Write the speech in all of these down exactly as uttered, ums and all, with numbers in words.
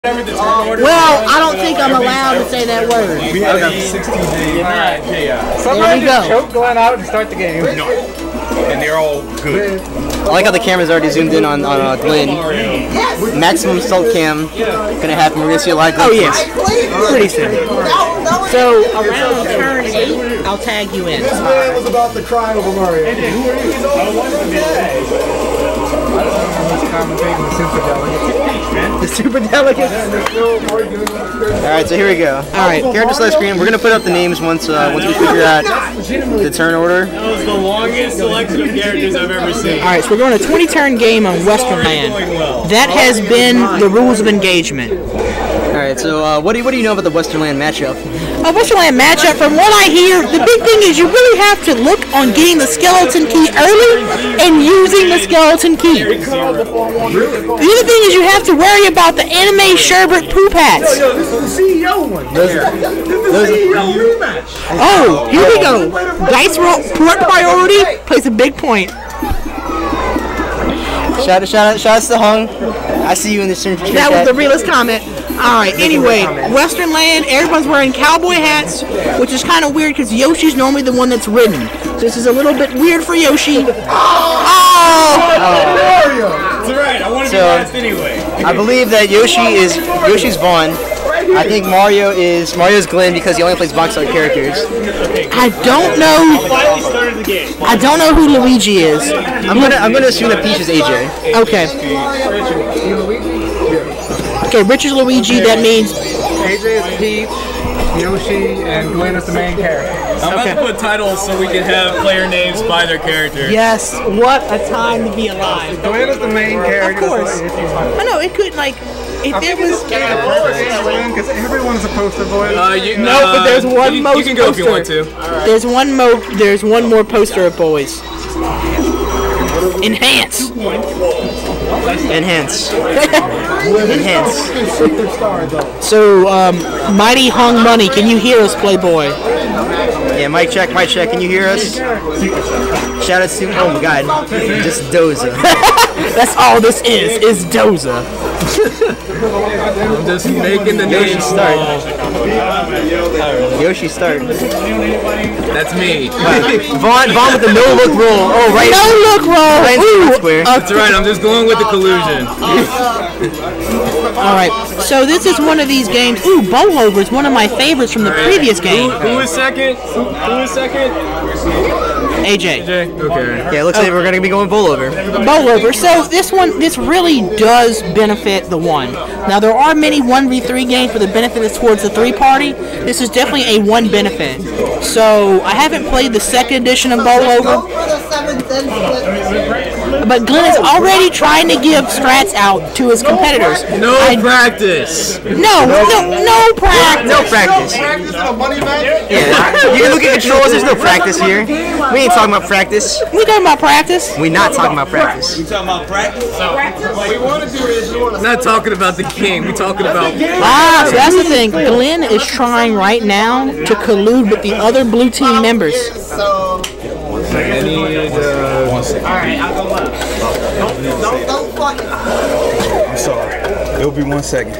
Well, I don't think I'm allowed to say that word. We have okay. sixteen days. Alright, yeah. Somebody just choke Glenn out and start the game. No. And they're all good. I like how the camera's already zoomed in on, on uh, Glenn. Maximum salt cam. Gonna happen. We're gonna see a lot of Oh, yes. Pretty soon. So, around turn eight, I'll tag you in. This man was about to cry over Mario. I don't know who's commentating the super delegate. The super delegate. Alright, so here we go. Alright, character select screen. We're gonna put up the names once uh, once we figure out the turn order. That was the longest selection of characters I've ever seen. Alright, so we're going to a twenty turn game on Western Land. That has been the rules of engagement. Alright, so uh, what do you what do you know about the Western Land matchup? A Western Land matchup, from what I hear, the big thing is you really have to look on getting the skeleton key early and using the skeleton key. The other thing is you have to worry about the anime sherbet poop hats. Yo, this is the C E O one. Those, This is the C E O rematch. Oh, here we go. Dice roll port priority plays a big point. Shout out, shout out, shout out to Hung. I see you in the stream. That was the realest comment. Alright, anyway, Western Land, everyone's wearing cowboy hats, which is kind of weird because Yoshi's normally the one that's ridden. So this is a little bit weird for Yoshi. Oh! It's alright, I want to So, be last anyway. I believe that Yoshi is Yoshi's Vaughn. I think Mario is Mario's Glenn because he only plays box art characters. I don't know. Finally started the game. I don't know who Luigi is. I'm gonna I'm gonna assume that Peach is A J. Okay. Okay, Rich is Luigi. That means A J is Peach, Yoshi, and Glenn is the main character. I'm about Okay. to put titles so we can have player names by their character. yes. What a time to be alive. Glenn is the main character. Of course. I know it could like if there was. Because everyone's a poster boy. Uh, you, No, uh, but there's one you, most you can go if you want poster. to. There's one mo. There's one more poster of boys. Enhance. Enhance. Enhance. So, um, Mighty Hung Money, can you hear us, Playboy? Yeah, mic check, mic check. Can you hear us? Shout out to oh my god, just Doza. That's all this is. Is Doza. I'm just making the Yoshi name start. small. Yoshi start. That's me. Vaughn, Vaughn with the no look roll. Oh right. No look roll. Right into Ooh, the square. a That's right, I'm just going with the collusion. Alright, so this is one of these games. Ooh, Bowlover is one of my favorites from the previous game. Who is second? Who, who is second? A J. Okay. Yeah, looks like we're gonna be going bowl over. Bowlover. So this one, this really does benefit the one. Now there are many one v three games where the benefit is towards the three party. This is definitely a one benefit. So I haven't played the second edition of Bowlover, but Glenn is already trying to give strats out to his competitors. No I- practice. No, no, no practice. No practice. Practice in a money match? Yeah, you can look at controls. There's no practice here. We ain't talking about practice. We talking about practice? We not talking about practice. Not talking about the king, we're talking about. Ah, so that's the thing. Glenn is trying right now to collude with the other blue team members. So, I need, uh, don't, don't fucking. I'm sorry. It'll be one second.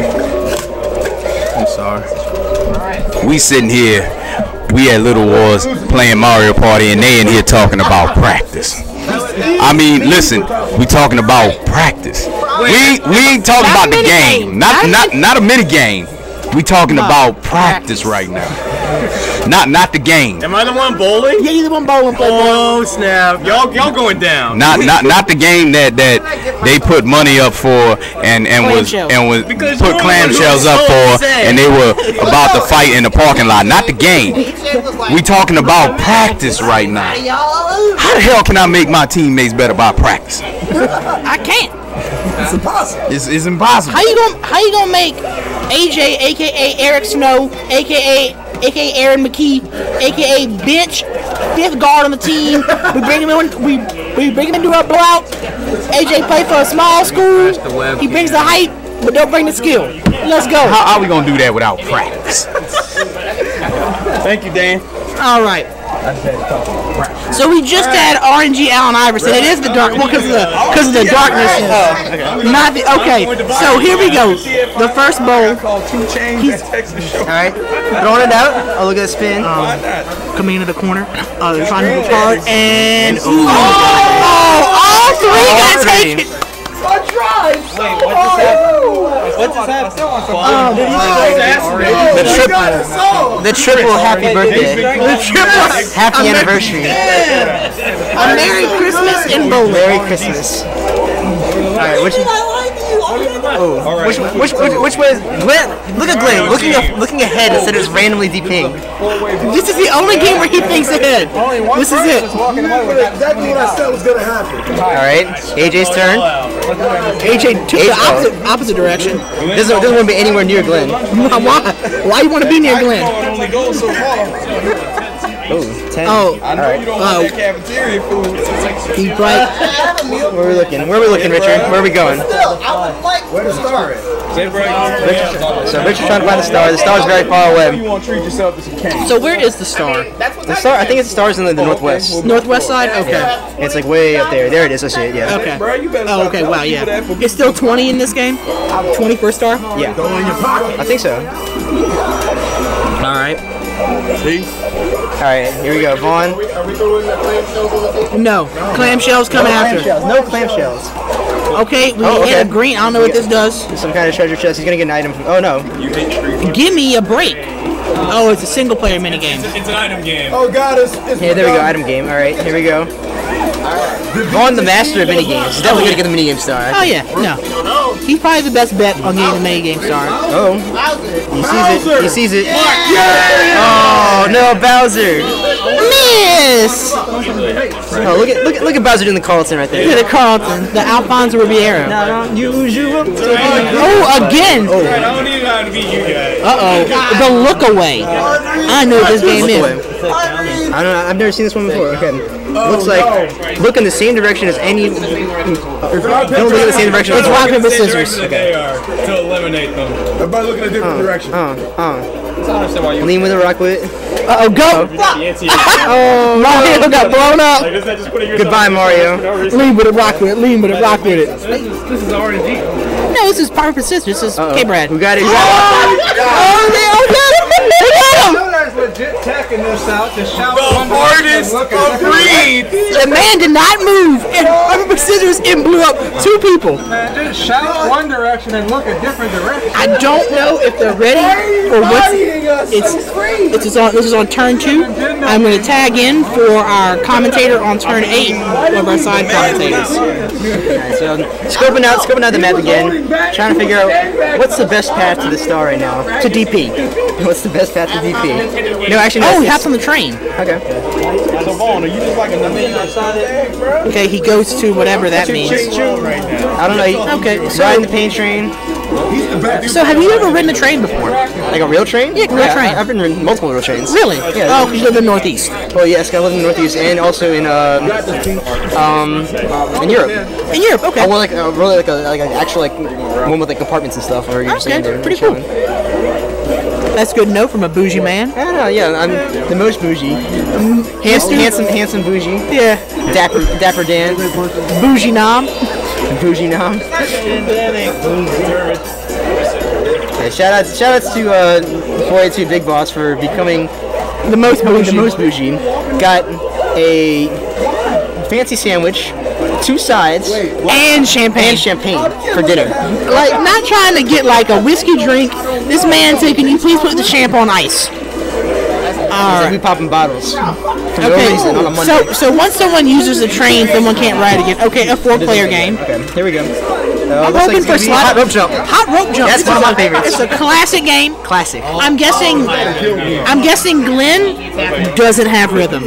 I'm sorry. We sitting here, we at Little Wars playing Mario Party, and they in here talking about practice. I mean, listen, we talking about practice. We we ain't talking Not about the mini game, game. not Not not not a mini game. We talking about practice right now. Not not the game. Am I the one bowling? Yeah, you the one bowling Playboy. Oh snap! Y'all y'all going down. Not not not the game that that they put money up for and and was Clamshell. and was Because put you're clamshells up so for, sad. and they were about to fight in the parking lot. Not the game. We talking about practice right now. How the hell can I make my teammates better by practice? I can't. It's impossible. It's, it's impossible. How you gonna How you gonna make A J, aka Eric Snow, aka aka Aaron McKee, aka Bench, fifth guard on the team? We bring him in. We we bring him into our blowout. A J play for a small school. He brings the height, but don't bring the skill. Let's go. How are we gonna do that without practice? Thank you, Dan. All right. So we just had R N G Allen Iverson. It is the dark, well, because of the because of the darkness. Not the okay. So here we go. The first bowl. He's All right, throwing it out. Oh, look at the spin. coming into the corner. Uh, they're trying to move hard, and ooh. Oh, all three got taken. I tried so hard. What's this happen? Oh, did he The triple, the triple happy birthday, the triple happy anniversary, a Merry Christmas and bowling. Merry Christmas. All right, which oh, which which which, which way is Glenn? Look at Glenn looking a, looking ahead instead of just randomly DPing. This is the only game where he thinks ahead. This is it. Exactly what I said was gonna happen. All right, A J's turn. A J took the opposite opposite direction. Doesn't doesn't want to be anywhere near Glenn. Why? Why you want to be near Glenn? only goes so far. Oh, ten. Oh, I know you don't Oh. want that cafeteria food. he's right. Where are we looking? Where are we looking, Richard? Where are we going? Still, I would like where to start. So Richard's trying to find the star. The star's very far You away. want to treat yourself to some cake. So where is the star? The star, I think it's the stars in the, the northwest. Northwest side. Okay. It's like way up there. There it is. I see it. Yeah. Okay. Bro, you better Oh, stop okay. telling Wow. people Yeah. that for- It's still twenty in this game. twenty first star. Yeah. I think so. All right. All right. Here we go. Vaughn. No. Clamshells coming after. Clamshells. No clamshells. Okay. We Oh, okay. hit a green. I don't know what this does. Some kind of treasure chest. He's gonna get an item. From, oh no. Give me a break. Oh, it's a single player mini game. It's an item game. Oh God, it's, it's Yeah. There we go. Item game. All right. Here we go. Vaughn, the master of mini games. He's definitely gonna get the mini game star. Oh yeah. No. He's probably the best bet on getting the mini game star. Oh. He sees it. He sees it. Oh no, Bowser. Miss. Oh, look at look at look at Bowser doing the Carlton right Look there. at the Carlton, the Alfonso Ribeiro. Not unusual. Oh, again. I don't even know how to beat you guys. Uh oh. The look away. I know what this game is. I don't know. I've never seen this one before. Okay. Looks like look in the same direction as any. Don't look in the same direction. It's rock paper scissors. That they are to eliminate them. Everybody looking a different direction. Uh, uh. I don't understand why you. Lean with a rock with it. Uh oh, go. Oh, Mario got blown up. Is that just putting yourself goodbye, Mario. Lean with it, rock with it. Lean with it, rock with it. This is R N G. No, this is Power Persist. This is Uh-oh. K-Brad. Who got it? Who Oh, got they all got him. They got him. There's legit tech in this out to shout The one hardest look of breeds. The man did not move. And Power Scissors and blew up two people. Man, just shout one direction and look a different direction. I don't know if they're ready for what's. It's this is on this is on turn two. I'm going to tag in for our commentator on turn eight, one of our side commentators. Alright, so scoping out, scoping out the map again, trying to figure out what's the best path to the star right now. To D P. What's the best path to D P? No, actually, no. Oh, he it's- hops on the train. Okay. So Vaughn, are you just like a bag, bro? Okay, he goes to whatever that means. I don't know. he- Okay, so- riding the pain train, So, have you ever ridden a train before? like a real train? Yeah, real train. I, I've been ridden multiple real trains. Really? Yeah. Oh, you live in the Northeast. Well, yes, I live in the Northeast and also in uh, um, in Europe. In Europe, okay. I want like a really like a like an actual like one with like compartments and stuff, where you're just Okay, sitting there pretty cool. chilling. That's good to know from a bougie man. I don't know. Yeah, I'm the most bougie, Handsome, handsome, handsome bougie, yeah, dapper, dapper Dan, bougie nom. bougie nom. Okay, shout outs, shout outs to uh, four eighty-two Big Boss for becoming The most bougie. the most bougie. Got a fancy sandwich, two sides, and champagne. and champagne for dinner. Like, not trying to get like a whiskey drink. This man said, "Can you please put the champ on ice?" It's like we popping bottles for no Okay, reason on a Monday. so so once someone uses the train, someone can't ride again. Okay, a four-player game. Okay, here we go. Uh, I'm looks hoping it's for gonna be slot hot rope jump. Hot rope jump. That's It's one of a- my favorites. It's a classic game. Classic. I'm guessing. I'm guessing Glenn doesn't have rhythm.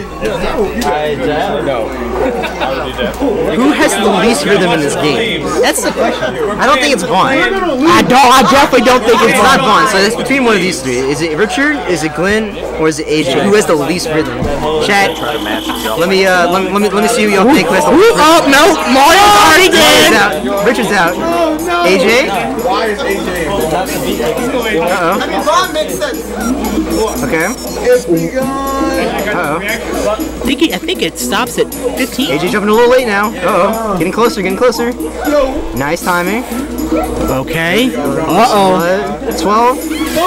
Who has the least rhythm in this game? That's the question. I don't think it's Vaughn. I don't. I definitely don't think it's It's not Vaughn, so it's between one of these three. Is it Richard? Is it Glenn? Or is it A J? Who has the least rhythm? Chat. Let me uh let me let me, let me see who y'all think has the Who- least Oh no, Mario's already Richard's dead. out. Richard's out. A J? Why is A J? Uh-oh. I mean, Vaughn makes sense. Okay. It's begun. Uh-oh. I think it, I think it stops at fifteen. A J jumping a little late now. Uh-oh. Getting closer, getting closer. Nice timing. Okay. Uh-oh. twelve.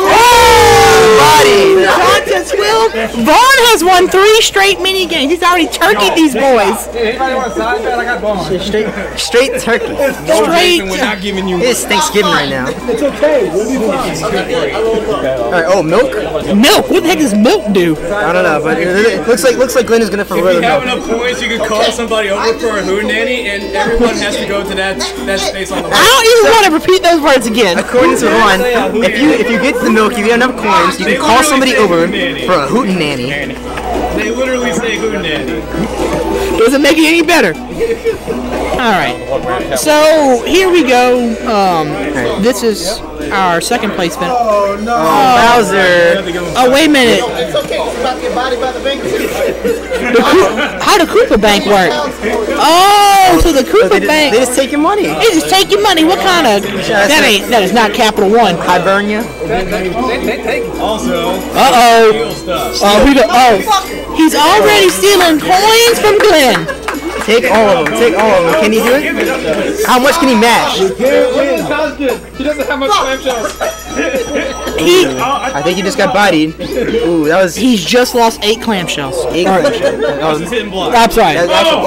Body. Contest will. Vaughn has won three straight mini games. He's already turkeyed these boys. Anybody want a side bet? I got Vaughn. Straight, straight turkey. Straight. We're not giving you. It is Thanksgiving right now. It's okay. We'll be fine. Alright, oh, milk? Milk. What the heck does milk do? I don't know, but it, it looks like looks like Glenn is gonna for If real you have milk. enough points, you can call somebody over for a hootenanny, and everyone has to go to that that space on the I list. don't even want to repeat those words again. According to Ron, if you if you get the milk, you get enough coins, you can call somebody over for a hootenanny. They literally say hootenanny. Doesn't make it any better. Alright. So, here we go. Um, this is our second placement. Oh, no. Bowser. Oh, wait a minute. It's okay. It's about to get bodied by the Bengals. The Koo- how the Koopa Bank work? Oh, so the They Koopa just, Bank. they just take your money. They just take your money. What kind of? That ain't. That is not Capital One. Hibernia. They, they take it. Also, Uh oh. real stuff. Oh, he go, oh, he's already stealing coins from Glenn. Take all of them. Take all of them. Can he do it? How much can he match? Sounds good. He doesn't have much clamshells. He I think he just got bodied. Ooh, that was he's just lost eight clamshells. eight. Or- That was- This is hitting block. I'm sorry. that- that's-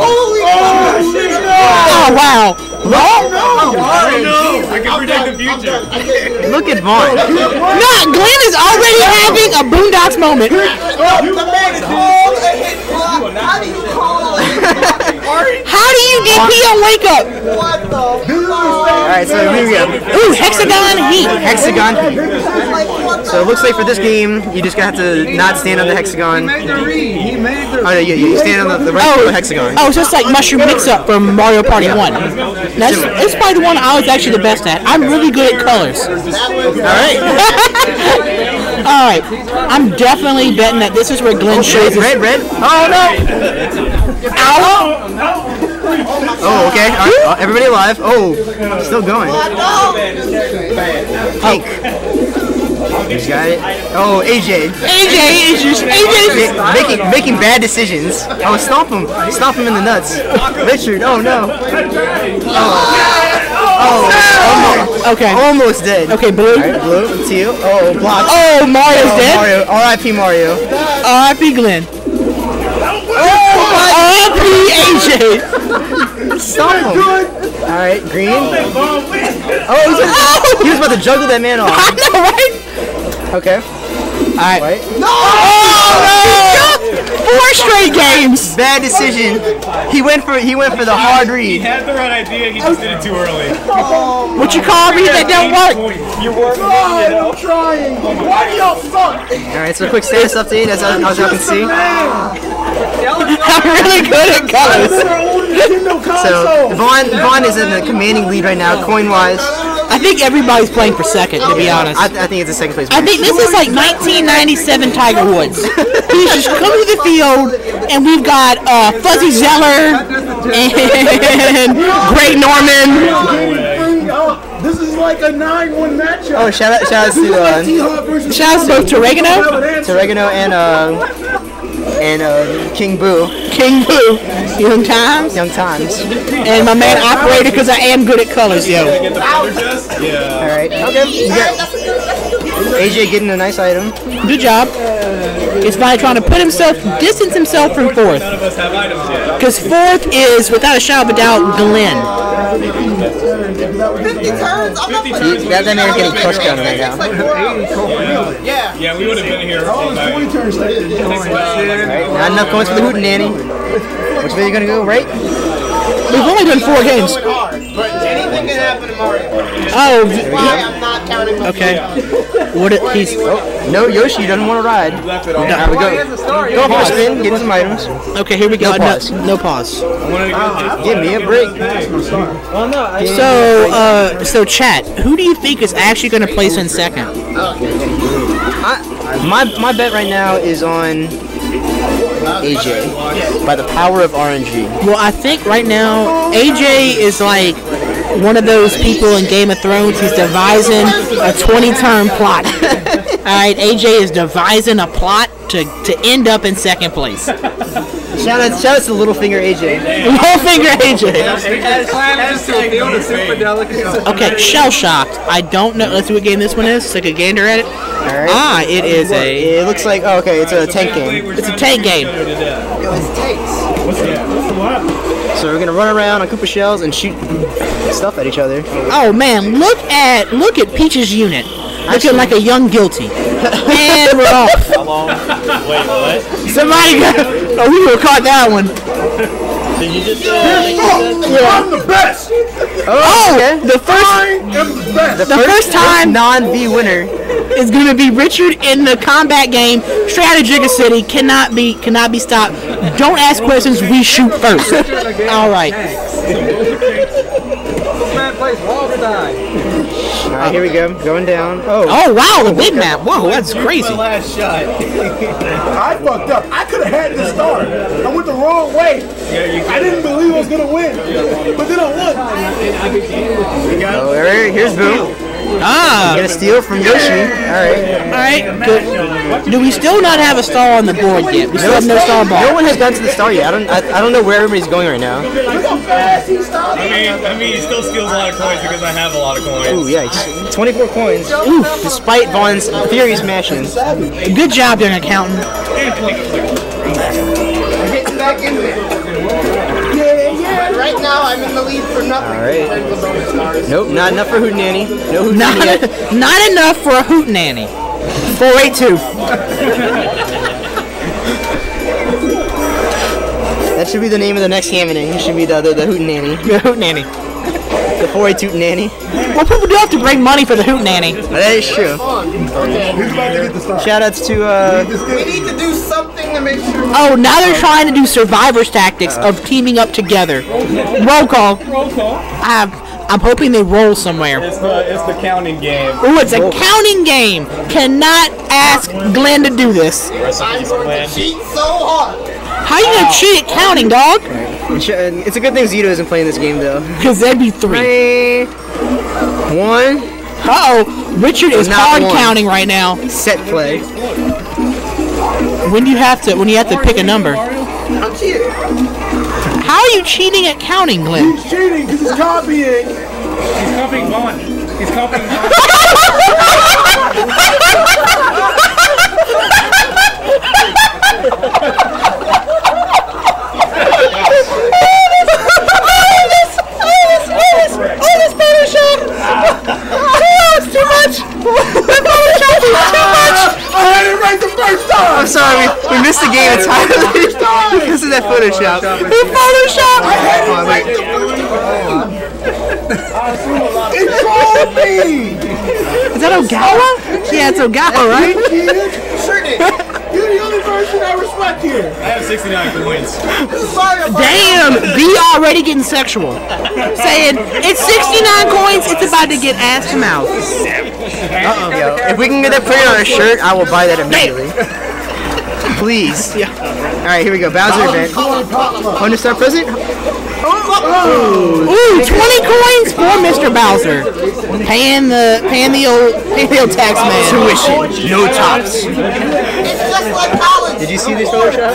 Oh wow. Oh no! I can predict the future. Look at Vaughn. No, Glenn is already having a Boondocks moment. The man called a hit block. How do you call it? How do you D P on Wake Up? What the fuck? Alright, so here we go. Ooh, Hexagon Heat. Hexagon. Like, what the So it looks like for this game, you just gonna have to not stand on the hexagon. He made the read. He made the Oh, no, yeah, you stand on the, the right Oh, of the hexagon. oh, so it's like Mushroom Mix-Up from Mario Party one. That's, that's probably the one I was actually the best at. I'm really good at colors. Alright. Alright, I'm definitely betting that this is where Glenn shows his... Red, red. Oh, no. Ow! Oh, okay. All right. Uh, everybody alive. Oh, still going. Pink. He's got it. Oh, A J. A J is just... A J Ma- Making, making bad decisions. Oh, stomp him. Stomp him in the nuts. Richard, oh no. Oh, almost, Okay. almost dead. Okay, blue. Alright, blue, teal. Oh, block. Oh, Mario's Oh, dead. Mario. R I P Mario. R I P Glenn. R I P A J. Stomp him. Alright, green. Oh, he was, he was about to juggle that man off. I know, right? Okay. Alright. White. Oh, no! Four straight games. Bad decision. He went for he went for the hard He read. had the right idea, he just did it too early. What you call me that don't work? You work. I'm trying. Why do y'all suck? Alright, so a quick status update as, as y'all can see. I'm really good at colors. So Vaughn Vaughn is in the commanding lead right now, coin wise. I think everybody's playing for second, to be honest. I, I think it's a second place. I think this is like nineteen ninety-seven Tiger Woods. He's just coming to the field, and we've got uh, Fuzzy Zeller and Great Norman. This is like a nine one matchup. Oh, shout out shout out to uh, T-Hawk versus Shouts both to Oregano, to Oregano and uh and uh King Boo, King Boo, Young Times, Young Times. and my man Operator, because I am good at colors, yo. Get the powder test? Yeah. Alright, okay. You got A J getting a nice item. Good job. It's by trying to put himself, distance himself from fourth. None of us have items yet. Because fourth is, without a shadow of a doubt, Glenn. fifty turns. I'm not turns. That, that man's getting crushed down right now. Yeah. Yeah, we would have been here. Oh, it's twenty turns. Alright, not enough coins for the hootenanny. Which way are you gonna go? Right? We've only done four games. But anything can happen to Mario. Oh, Why I'm not counting my okay. What? It, he's No, Yoshi doesn't want to ride. Left it on. Alright, we go. Go for a spin, get some items. okay. Here we go. No No, pause. no pause. Give me a break. So, uh, so chat. Who do you think is actually going to place in second? I, my my bet right now is on A J by the power of R N G. Well, I think right now A J is like one of those people in Game of Thrones. He's devising a twenty-turn plot. All right, A J is devising a plot to, to end up in second place. Shout out, shout out to Littlefinger A J. Littlefinger A J. Okay. Okay, shell shocked. I don't know. Let's see what game this one is. Take a gander at it. Alright. Ah, it is a. It looks like, oh, okay, it's a tank game. It's a tank game. So we're gonna run around on Koopa shells and shoot stuff at each other. Oh man, look at look at Peach's unit. Looking like a young guilty. And we're off. How long? Wait, what? Somebody got. Oh, we were caught that one. Did you just say I'm the best. Oh, okay. the first. I am the best. The first time non-V winner. is going to be Richard in the combat game. Straight out of Jigga City, cannot be cannot be stopped. Don't ask questions. We shoot first. All right. Man plays Wolfenstein. Alright, here we go. Going down. Oh. Oh wow, the big map. Whoa, that's crazy. last shot? I fucked up. I could have had the start. I went the wrong way. I didn't believe I was gonna win, but then I won. Oh, alright, here's Boom. Ah. Get a steal from Yoshi. Alright. All right. Good. Do we still not have a star on the board yet? We still have no star No bar. one has gone to the star yet. I don't. I, I don't know where everybody's going right now. Look how fast he stopped. I mean, I mean, he still steals a lot of coins because I have a lot of coins. Ooh, yikes! twenty-four coins. Ooh, despite Vaughn's furious smashing. Good job there, accountant. Getting back in there. Right now, I'm in the lead for nothing. All right. Nope, not enough for Hootenanny. No Hootenanny Not, yet. not enough for a hootenanny. four eight two. That should be the name of the next Hammonding. It should be the the, the Hootenanny. The hootenanny. The four eight Hootenanny. Well, people do have to bring money for the hootenanny. That is true. He's about to get the start. Shoutouts to uh. We need to do something to make sure. Oh, now they're trying to do survivors tactics of teaming up together. Roll call. Roll call. I'm, I'm hoping they roll somewhere. It's the it's the counting game. Ooh, it's a counting game. Cannot ask Glenn to do this. I'm going to cheat so hard. How you gonna cheat at counting, dog? It's a good thing Zito isn't playing this game though. Because that'd be three. Three, one, Uh-oh. Richard is Not hard one. counting right now. set play. When do you have to when you have to pick a number? I'm cheating. How are you cheating at counting, Glenn? He's cheating because he's copying. He's copying Vaughn. He's copying Vaughn. I'm sorry, we, we missed the game entirely because of that Photoshop. Who Photoshop? It's all me. Is that Ogawa? Yeah, it's Ogawa, right? Sure did. You're the only person I respect here. I have sixty-nine coins. Sorry about Damn, B already getting sexual. Saying it's sixty-nine coins, it's about to get ass to mouth. Uh-oh. Yo, if we can get that printed on a shirt, I will buy that immediately. Please. Yeah. All right, here we go. Bowser event. Hundred star present. Ooh, twenty coins for Mister Bowser. Paying the paying the old paying the old tax man. Tuition. No tops. It's just like college. Did you see this Photoshop?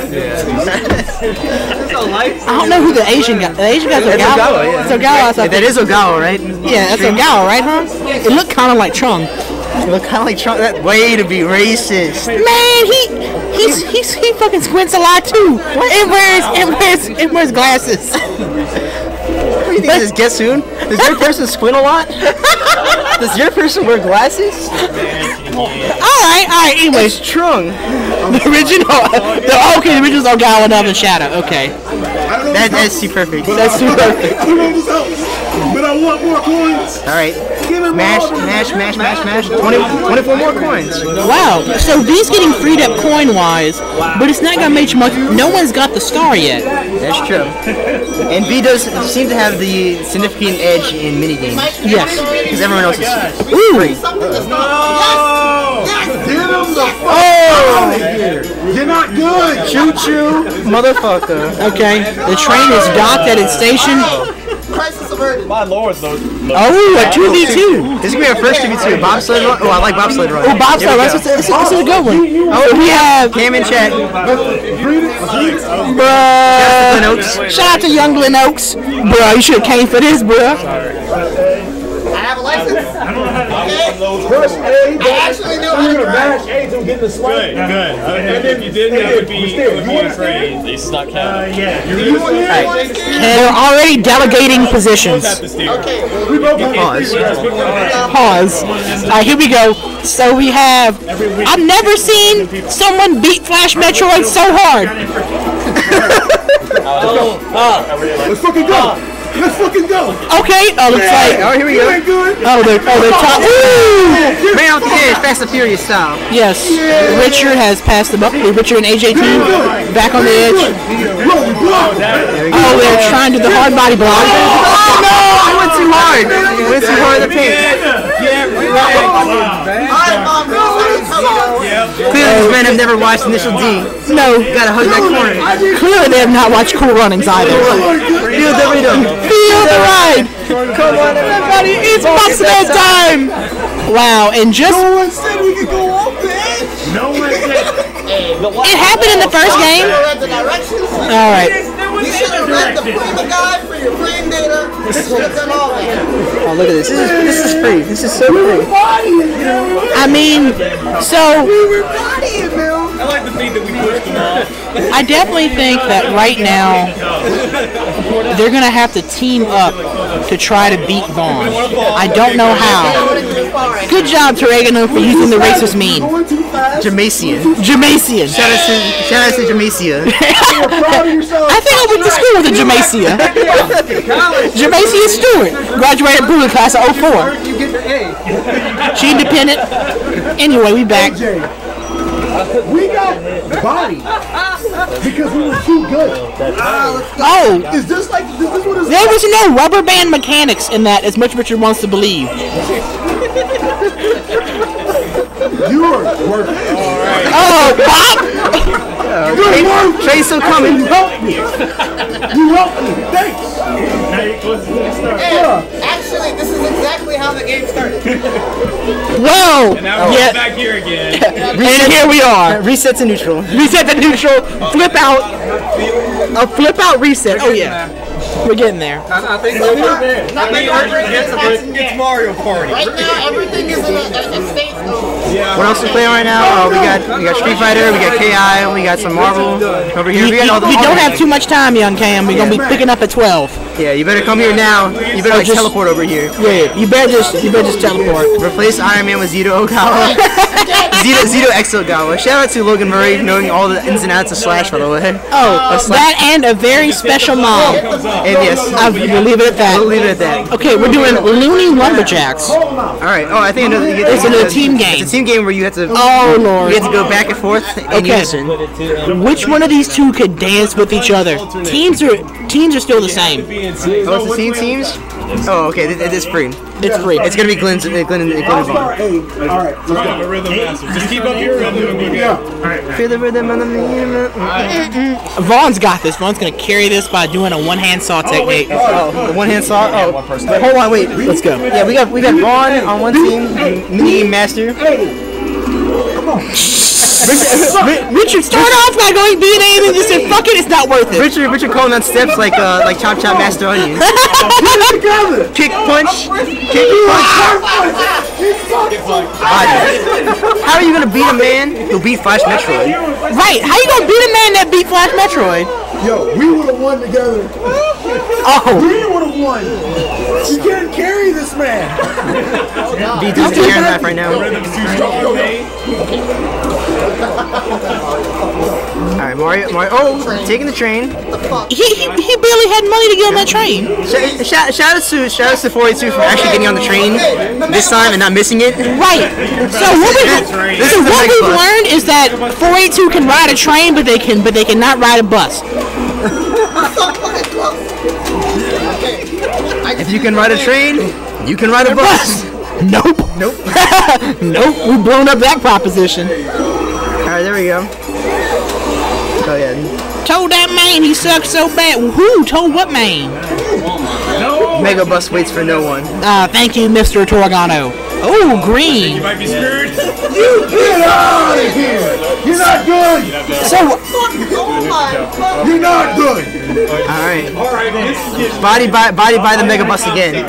I don't know who the Asian guy. The Asian guy's That's Ogawa. Ogawa, yeah. It's Ogawa. So I That think- is Ogawa, right? yeah, that's Ogawa, right, huh? It looked kind of like Chung. You look kind of like Trump. That way to be racist. Man, he he's he's he fucking squints a lot too. It wears it wears it wears glasses. What do you think this is Guess Soon? Does your person squint a lot? Does your person wear glasses? All right, all right. Anyways, Trung. the original. The, okay, the original's Ogawa Love and Shadow. Okay, I don't know That, this that's too perfect. that's too perfect. helps. I don't know this helps, but I want more coins. All right. Give him Mash, more. mash, mash, mash, mash. twenty, twenty-four more coins. Wow. So V's getting freed up coin wise, but it's not gonna make much. No one's got the star yet. That's true. And V does seem to have the significant edge in minigames. Yes. Because everyone else is Ooh. Something that's not. Yes. Yes. Get him the fuck Oh. out of here. You're not good. Choo choo, motherfucker. Okay. The train is docked at its station. Crisis of subverted. My lord, those. Oh, a two v two. This is gonna be our first two v two. Bobsled run. Oh, I like bobsled run. Oh, bobsled run. This is, this, is, this is a good one. Oh, we have Cam in chat. bruh. Shout out to Young Glen Oaks. Bruh, you should have came for this, bruh. I have a license. Okay. Press A. I actually know how You're to gonna drive. mash A to get the swipe. Good, good. Okay, if you didn't, that would be, it would be a trade. They stuck out. Yeah. You want to steer? They're already delegating positions. Have to steer. Okay. well, We both have Pause. Pause. Alright, here we go. So we have. I've never seen someone beat Flash Metroid so hard. Let's fucking go. Let's fucking go. Okay, oh, looks like. Oh, here we You go. ain't good. Oh, they're, oh, they're top. Woo! Man off the edge, Fast and Furious style. Yes, Richard has passed them up. Richard and A J T back on the edge. Blow, blow. Oh, they're trying to do the hard body block. Oh no! I went too hard. I went too hard in the paint. Alright, Mom, really, how you doing? Clearly, these men have never watched Initial D. No, Gotta hug that corner. clearly they have not watched Cool Runnings either. Feel the rhythm. Feel the ride! Come on, everybody, it's Bobsled time! Wow, and just No one said we could go off the edge. No one said. it happened in the first You game. read the directions. All right. You should have read the Prima guide for your frame data. You should have done all that. Oh, look at this. This is, this is free. This is so free. I mean, so I like to think that we pushed them off. I definitely think that right now they're gonna have to team up to try to beat Vaughn. I don't know how. Good job, Torregano, for using the racist meme. Jamaician. Jamaician. Shout out to, shout out to Jamacia. I think I went to school with a Jamacia. Jamacia Stewart graduated Brewer class of oh four. She independent. Anyway, we back. We got body because we were too good. Oh, Is this like is this what it's there was no rubber band mechanics in that, as much Richard wants to believe. You're working. Oh, Bob! Good work. Trey's still coming. You helped me. You helped me. Thanks. Now you're close to the start. Hey, actually, this is exactly how the game started. Whoa! Now we're Yeah, back here again. and here we are. Reset to neutral. Reset the neutral, flip out, a flip out reset. Oh yeah, we're getting there. I think So far, nothing happened. It's Mario Party. Right now, everything is in a, a, a state of... What else we playing right now? Oh, we got we got Street Fighter, we got K I, we got some Marvel over here. You, We got all the. you all don't the- have too much time, young Cam. We're gonna be picking up at twelve. Yeah, you better come here now. You better like just- teleport over here. Yeah, you better just you better just teleport. Replace Iron Man with Zito Ogawa. Zito Zito X Ogawa. Shout out to Logan Murray knowing all the ins and outs of Slash, by the way. Oh, that and a very special mom. And yes, I'll we'll leave it at we'll that. leave it at that. Okay, we're doing Looney Lumberjacks. All right. Oh, I think another. It's another team game. It's a team game where you have to. Oh Lord. You have to go back and forth in Okay. unison. Which one of these two could dance with each other? Teams are teams are still the same. Oh, it's the team teams. Oh, okay. It, it is free. It's free. It's gonna be Glenn's. Uh, Glenn and Glenn and Vaughn. Start A. All right. Let's go. I'm a rhythm master. Just keep up your rhythm. and we'll be good. Feel the rhythm of the music. Vaughn's got this. Vaughn's gonna carry this by doing a one-hand saw technique. Oh, the one hand saw. Oh, but hold on, wait. Let's go. Yeah, we got we got Vaughn on one team, mini game master. Richard, Richard started off by going beat A and then just said, "Fuck it, it's not worth it." Richard Richard calling on steps like uh like Chop Chop Master Onion. Together. Kick punch, kick punch. Body. How are you gonna beat a man who beat Flash Metroid? Right? How you gonna beat a man that beat Flash Metroid? Yo, we would have won together. Oh, We would have won. You can't carry this man. D D's carrying that right now. Rhythm's too strong, mate. All right, Mario, Mario. Oh, taking the train. he, he he barely had money to get on that train. Shout, shout, shout out to shout out to four eighty-two for actually getting on the train this time and not missing it. Right. So what we This so is the what next we've bus. learned is that four eighty-two can ride a train, but they can but they cannot ride a bus. So fucking close. Okay. I If you can ride a train, you can ride a bus. Nope. Nope. Nope. We've blown up that proposition. All right, there we go. Oh yeah. Told that man he sucked so bad. Who told what man? No! Mega Bus waits for no one. Uh, thank you, Mister Torgano. Oh, green. You might be screwed. You get out of here! You're not good! So, You're not good! Alright. Body by body by the Mega Bus again.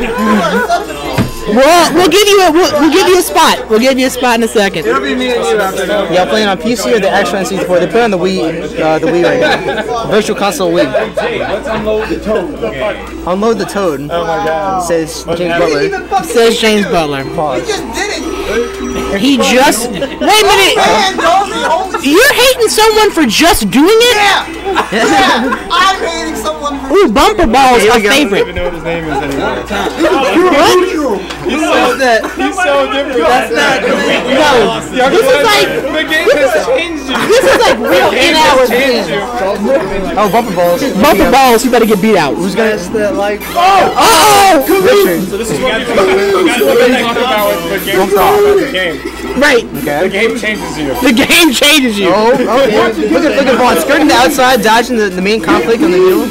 we'll, we'll give you a we'll, we'll give you a spot. We'll give you a spot in a second. It'll be me and you after that. Y'all playing on P C or the actual N sixty-four? They play on the Wii, uh, the Wii right now. Virtual Console Wii. Let's unload the toad. Unload the Toad. Oh my god. Says James Butler. Says James Butler. Pause. Just did it. He just wait a minute. Man, those are the only You're hating someone for just doing it? Yeah. Yeah. I'm hating someone for Ooh, bumper balls Here are we go. I don't favorite. even know what his name is anymore. What? He's so, he's so different. That's not. No, this is like The game has changed you. this is like real in-hour Changed you. Oh, bumper balls. bumper balls. You better get beat out. Who's gonna uh, like? Oh, Richard. So this is what we talk about with the game. The game. right. The game changes you. The game changes you. Oh, okay. Look at look at Vaughn skirting the outside, dodging the, the main conflict on the middle.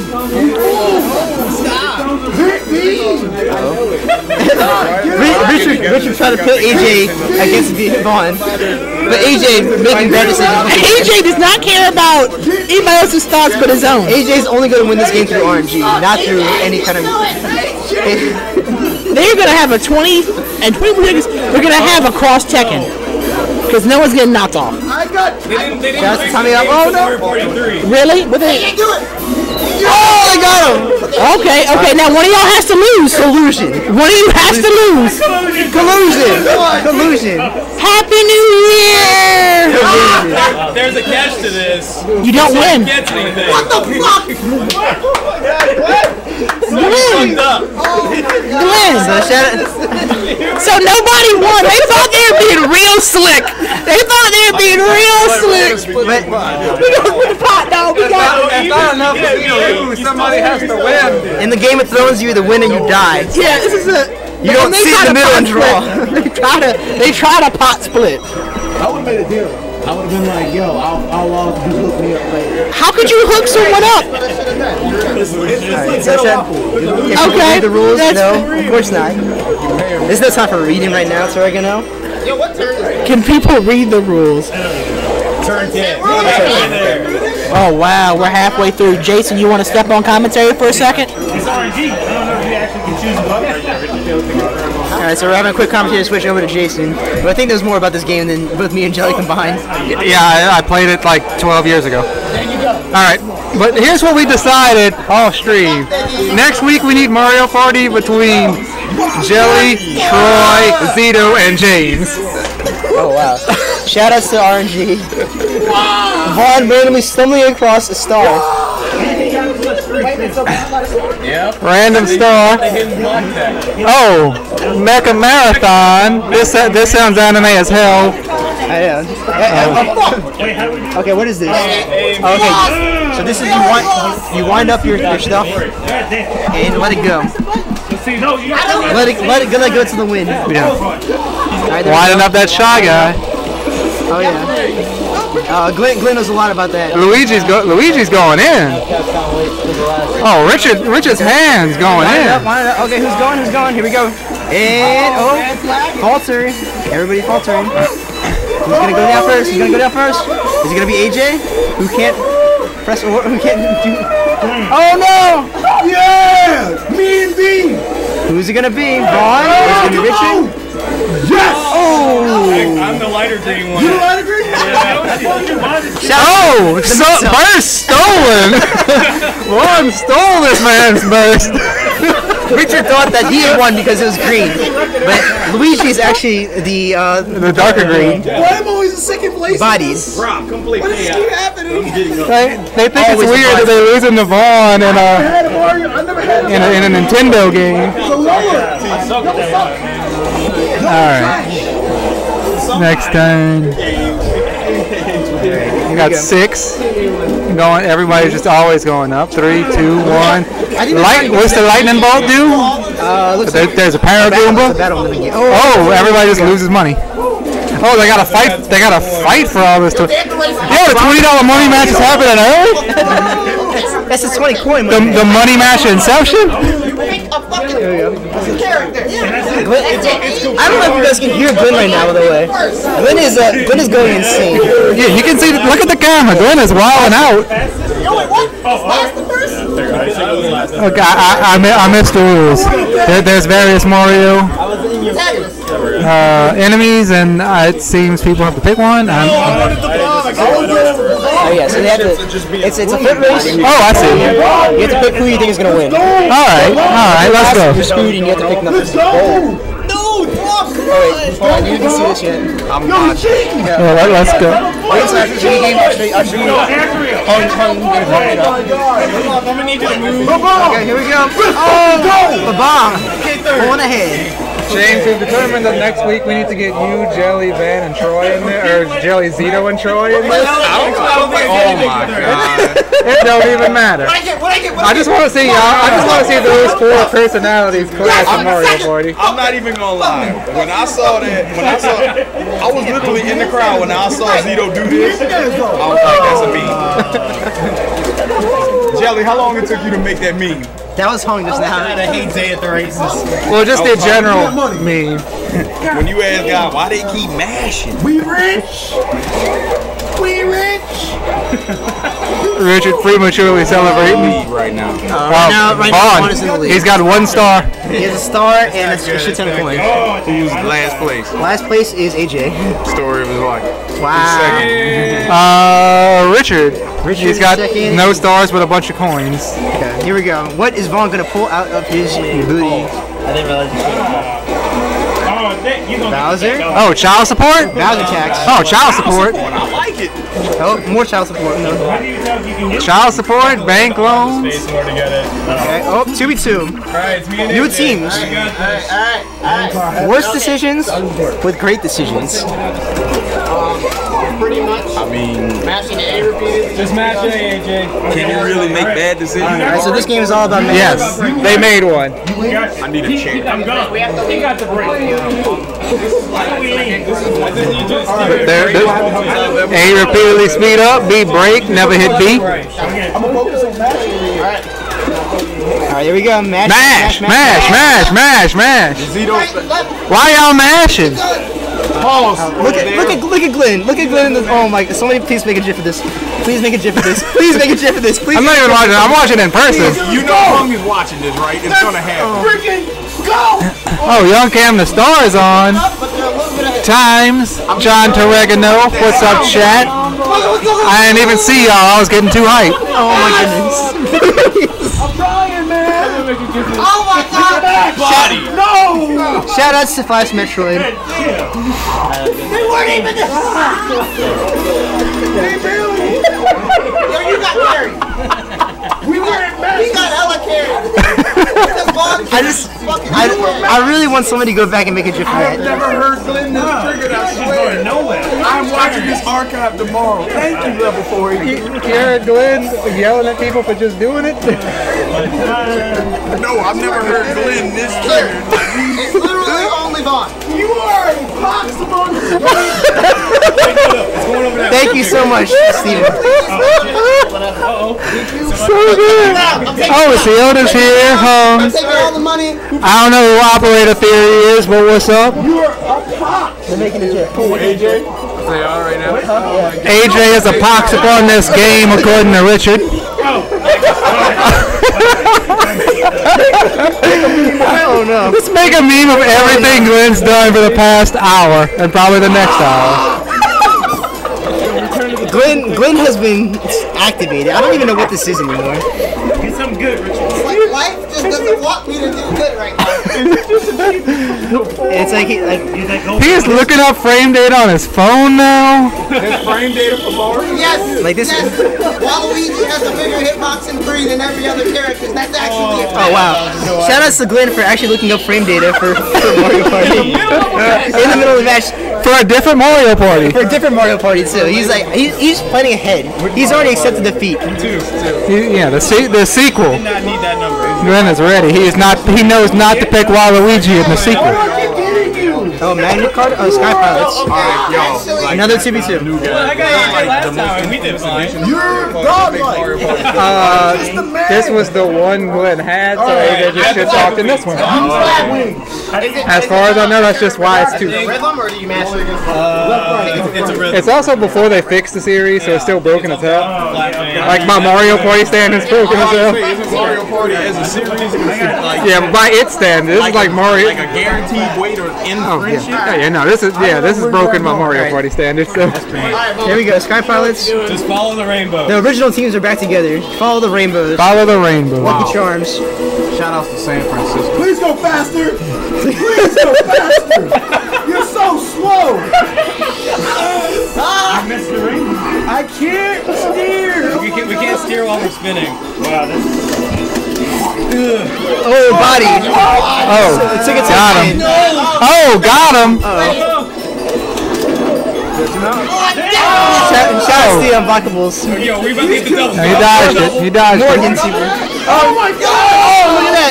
Richard Richard tried to put A J against Vaughn, but A J making bad decisions. A J does not care about anybody else's thoughts but his own. A J's only going to win this game through R N G, not through any kind of. They're gonna have a twenty and twenty seconds. They're gonna have a cross Tekken because no one's getting knocked off. I got. They didn't, they didn't Just fix Tommy the up. game Oh, for no. Mario Party three. Really? What the? do it. Oh, they got him! Okay, okay. Now one of y'all has to lose. Collusion. One of you has to lose. Collusion. Collusion. Happy New Year! There's a catch to this. You don't Nobody win. gets anything. Glenn, Fucked up. Glenn. So shout out. So nobody won. They thought they were being real slick. They thought they were being real slick. But We gonna put the pot down. We got That's not enough for me to lose. Somebody has to win. in the Game of Thrones, you either win or you die. Yeah, this is a. You don't they sit try in the to middle pot and draw. split. They try to. They try to pot split. I would have made a deal. I would have been like, yo, I'll, I'll uh, just look me up later. How could you hook someone up? Alright, so shout- if you Okay, read the rules, that's- no, of course not. There's no time for reading right now, so oregano. Can people read the rules? Turn ten. Oh wow, we're halfway through. Jason, you want to step on commentary for a second? Alright, so we're having a quick commentary switch over to Jason. But I think there's more about this game than both me and Jelly combined. Yeah, I, I played it like twelve years ago. Alright, but here's what we decided off stream. Next week we need Mario Party between Jelly, Troy, Zito, and James. Oh wow. Shoutouts to R N G. Vaughn randomly stumbling across a star. Random star. Oh, Mecha Marathon. This uh, this sounds anime as hell. I know. Okay, what is this? Okay, so this is you wind, you wind up your, your stuff and let it go. Let it let it let it go to the wind. Yeah. Alright, there we Winding go. up that Shy Guy. Oh yeah. Uh, Glenn, Glenn knows a lot about that. Luigi's go Luigi's going in. Oh, Richard Richard's hands going Wind it up, in. wind it up. Okay, who's going? Who's going? Here we go. And oh, faltering. Everybody faltering. Who's gonna go down first? Who's gonna go down first? Is it gonna be A J? Who can't press or who can't do? Oh no! Yeah! Me and B! Who's it gonna be? Vaughn? Or is it gonna be Richard? Yes! Oh! I'm the lighter green one. You know what I agree? Oh, so, burst stolen. One stole this man's burst. Richard thought that he had won because it was green, but Luigi is actually the uh, The darker green. Why am I always in second place? bodies. Rob, complete What is chaos. happening? They, they think it's Always weird that surprising. they're losing to Vaughn in I a had a Mario. I never had a in a, in a Nintendo game. It's a lower. All right. Next turn. You got six. Going. Everybody's just always going up. Three, two, one. Light. What's the lightning bolt do? Uh, looks There, like there's a power battle, Goomba. the battle living game. Oh, everybody just loses money. Oh, they gotta fight. They gotta fight for all this. To- Yo, the twenty dollar money match is happening early. That's a twenty coin. The, the money match Inception. a fucking character. Glenn, I don't know if you guys can hear Glenn right now, by the way. Glenn is uh, Glenn is going insane. Yeah, you can see. Look at the camera. Glenn is wilding out. Yo, wait, what? That's the first? Okay, I, I, I, mi- I missed the rules. There, there's various Mario uh, enemies, and uh, it seems people have to pick one. I'm, Oh yeah, so they have to. It's it's a foot race. oh, I see. You have to pick who you think is gonna win. All right, all right, let's You're go. screwed, and you have to pick another. Dude, fuck! Oh wait, hold on, you didn't see this yet. I'm not. Yeah, let, let's go. Wait, so after the game, I'll show you. I'll show you. Hung, hung, hung, hung. Okay, here we go. Oh, ba-bam! Going ahead. James, we've determined that next week we need to get you, Jelly, Van, and Troy in there, or Jelly, Zito, and Troy in there. Oh my god. It don't even matter. I just want to see y'all. I just want to see those four personalities clash in Mario Party. I'm not even gonna lie. When I saw that, when I saw, I was literally in the crowd when I saw Zito do this. I was like, that's a meme. Jelly, how long it took you to make that meme? That was hung just now. I hate day at the races. Well, just the general meme. When you ask God, why they keep mashing? We rich. We rich. Richard prematurely celebrating. Right now. Uh, right now, right now, one is in the lead. He's got one star. He has a star and a shit ton of coins. Who's last place? Last place is A J. Story of his life. Wow. Uh, Richard. Richard's He's got second. no stars but a bunch of coins. Okay, here we go. What is Vaughn gonna pull out of his booty? I didn't realize you could. Bowser? Oh, child support? Bowser tax. Oh, child support. I like it. Oh, more child support. No. Child support, bank loans. Okay. Oh, two v two. New teams. Worst decisions with great decisions. Pretty much. I mean, Mashing A repeatedly. Just match A, A J. can you really make bad decisions? Alright, so this game is all about math. Yes, they made one. I need a chair. I'm gone. We have to He got the break. There, there, A repeatedly speed up, B break, never hit B. I'm gonna focus on matching. Alright, here we go. Mash, Mash, mash, mash, mash, mash. Why y'all mashing? Look at look at look at Glenn. Look at Glenn in this. Oh my! Somebody please make a gif of this. Please make a gif of this. Please make a gif of this. Please. I'm not even watching. I'm watching in person. You know Hung is watching this, right? It's gonna happen. Freaking go! Oh, Young Cam, the star is on. Times, John Torregano. What's up, chat? I didn't even see y'all. I was getting too hyped. Oh my goodness. I'm trying, man. Oh my god! Body. No! Shout outs to Flash Metroid. They weren't even there! They barely. Yo, you got carried. We weren't We got hella carried. Because Vaughn I just, I, I really want somebody to go back and make a gif of I've that. never heard Glenn this triggered, I swear. I'm watching this archive tomorrow. Thank you, Level four eighty. Karen Glenn yelling at people for just doing it. No, I've never heard Glenn this triggered. It's literally only Vaughn. You are a pox among the Thank you so much, Steven. So good. Oh, it's the elders here. I'm Um, taking all the money. I don't know who Operator Theory is, but what's up? You are a pox. They're making a gif. A J? They are right now. A J is a pox upon this game, according to Richard. Oh no. Let's make a meme of everything Glenn's done for the past hour, and probably the next hour. Glenn, Glenn has been activated. I don't even know what this is anymore. It's like life just doesn't want me to do good right now. It's like he, like He is looking up frame data on his phone now. His frame data for Mario? Yes. Like this- Yes. Waluigi has a bigger hitbox in three than every other character. That's actually a Oh wow! Shout outs to Glenn for actually looking up frame data for, for Mario Party in the middle of the match For a different Mario Party. for a different Mario Party too. He's like he, he's planning ahead. He's already accepted defeat. He- yeah, the se- the sequel. Not need that number. Glenn is ready. He is not. He knows not to pick Waluigi in the sequel. I keep getting you. Oh, Magnet card? Oh, Sky Pilots. Alright, yo. Like, Another two v two. new guy. I got A J last time and we did fine. You're godlike. Uh, He's the man. this was the one Glenn had, so A J just shit talked in this one. Flat wings. As far as I know, that's just why it's two. Rhythm or do you master it? Uh, it's a rhythm. It's also before they fixed the series, so it's still broken as hell. Flat fan. Like my Mario Party stand is broken as hell. Isn't Mario Party as a series? Like, Yeah, but by its stand, this is like Mario. like a guaranteed way to end Oh yeah, friendship. yeah, yeah, no, this is yeah, this is broken by Mario Party standards. So. Here we go, Sky Pilots. Just follow the rainbow. The original teams are back together. Follow the rainbows. Follow the rainbow. Lucky Charms. Shout outs to San Francisco. Please go faster. Please go faster. You're so slow. I can't steer. We can't, we can't steer while we're spinning. Oh, body. Oh, Took it to got the him. end. Oh, got him. Shout, shout out to the Unblockables. Yo, we about to get the double. He dodged it. He dodged Morgan it. Super. Oh my God. Oh, look at that.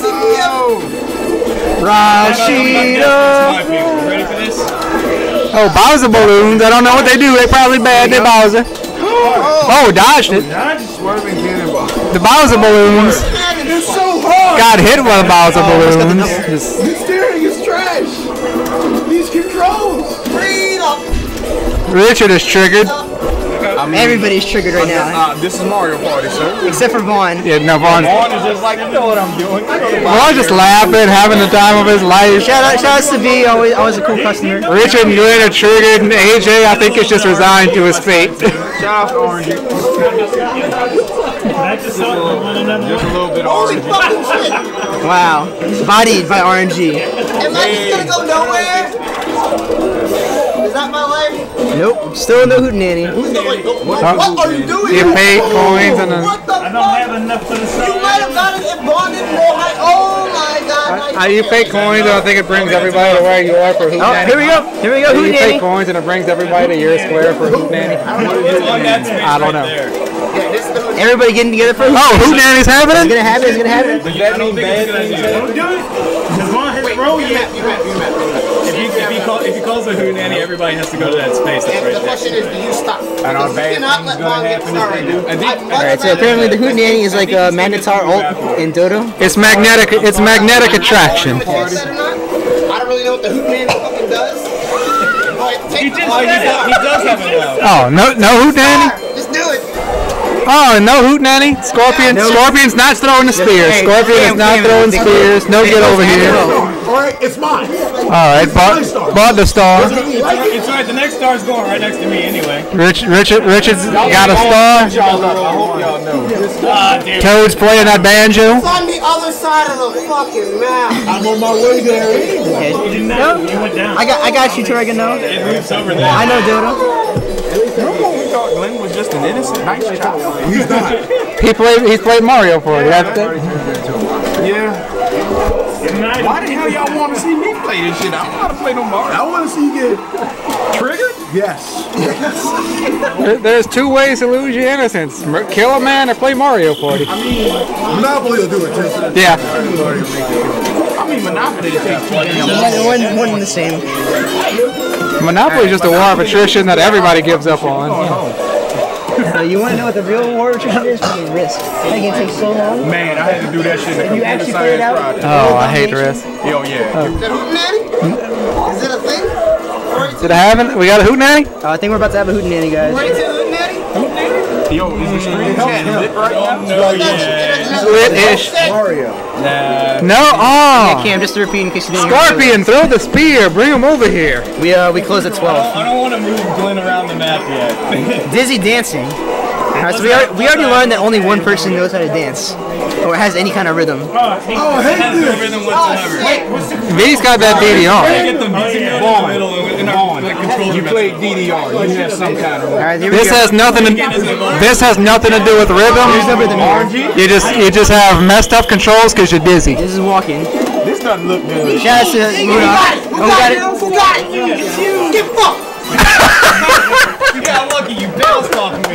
Rashido. My people. Ready for this? Oh, Bowser balloons. I don't know what they do. They probably bad. They Bowser. Oh, dodged it. Swerving cannonball. The Bowser balloons It's so hard. got hit with the Bowser balloons. Just- The steering is trash. These controls. Richard is triggered. Everybody's triggered right now, Uh, this is Mario Party, sir. except for Vaughn. Yeah, no, Vaughn. Vaughn is just like, you know what I'm doing. Vaughn just laughing, having the time of his life. Shout out, shout out to V, always, always a cool customer. Richard and Glenn are triggered, and A J, I think, is just resigned to his fate. Shout out to Orange. Just a little bit of Holy orange. fucking shit. Wow, bodied by R N G. Am I just gonna go nowhere? Is that my life? Nope, still no hootenanny. What, what are you doing? You pay coins and then. What the fuck? You might have gotten it bonded more high. Oh my god. Uh, you pay coins, and I think it brings everybody to where you are for Oh, Hootenanny. here we go, here we go, You pay hootenanny. coins, and it brings everybody to your square for Hootenanny. It's on that space I don't right know. there. Everybody getting together for a Oh, hootenanny. Hootenanny's It's happening? gonna happen, it's gonna happen. I don't think it's a good idea. Don't do it. Because one has rolled yet. If he, if, he call, if he calls a hootenanny, everybody has to go to that space that's And right the there. question is, do you stop? And our Because bad you cannot things let gonna Vaughn get happen if they started. do. I think- Alright, so apparently the hootenanny is like a Magnetar ult in Dodo. It's magnetic. It's magnetic attraction. I don't really know what the hootenanny fucking does. But take He, the just, fuck oh, he, does, out. he does have it now. Oh, no, no Hootenanny. Just do it. Oh, no Hootenanny. Scorpion. No. Scorpion's not throwing the spears. Hey, Scorpion is damn, not damn, throwing damn. spears. No, get over here. All right, it's mine. All right, bought, bought the star. It's alright, the next star's going right next to me anyway. Rich, Richard, Richard's got a star. Y'all up. I hope y'all know. Ah, damn. Toad's playing that banjo. It's on the other side of the fucking map. I'm on my way there anyway. I got, I got you, Torregano. It moves over there. I know Dodo. We thought Glenn was just an innocent, nice child. He's not. He played. He's played Mario for you. That's that. Yeah. Why the hell y'all want to see me play this shit? I don't want to play no Mario. I want to see you get Triggered? yes. There- There's two ways to lose your innocence: Mur- kill a man or play Mario Party. Monopoly will do it too. Yeah. I mean, Monopoly takes twenty. One, one, one and the same. Monopoly is just a war of attrition that everybody gives up on. So you want to know what the real war attrition is? Fucking Risk. That game takes so long. Man, I had to do that shit in the You computer actually figured science out? project. Oh, I hate risk. Yo, yeah. Is it hootenanny? Is it a thing? Forty-two Did I have it? We got a Hootenanny? Uh, I think we're about to have a hootenanny, guys. hootenanny? Yo, is the screen chat lit right now? No, yeah. Lit-ish. Mario. No. Oh. Cam, just to repeat in case you didn't hear. Scorpion, throw the spear. Bring him over here. We uh we close at twelve. I don't want to move Glenn around the map yet. Dizzy dancing. Alright, so we already, we already learned that only one person knows how to dance or has any kind of rhythm. Oh, I hate Has no this. rhythm whatsoever. V's got that D D I R. get the music note in the middle and and our like, controller. You played D D R. You have some kind of. Alright, here we This go. has nothing to. This has nothing to do with rhythm. You just you just have messed up controls because you're dizzy. This is walking. This doesn't look good. Shout out to Murdoch. Who got it? Who got it? It's you. Get fucked. You got lucky, you bounced off of me.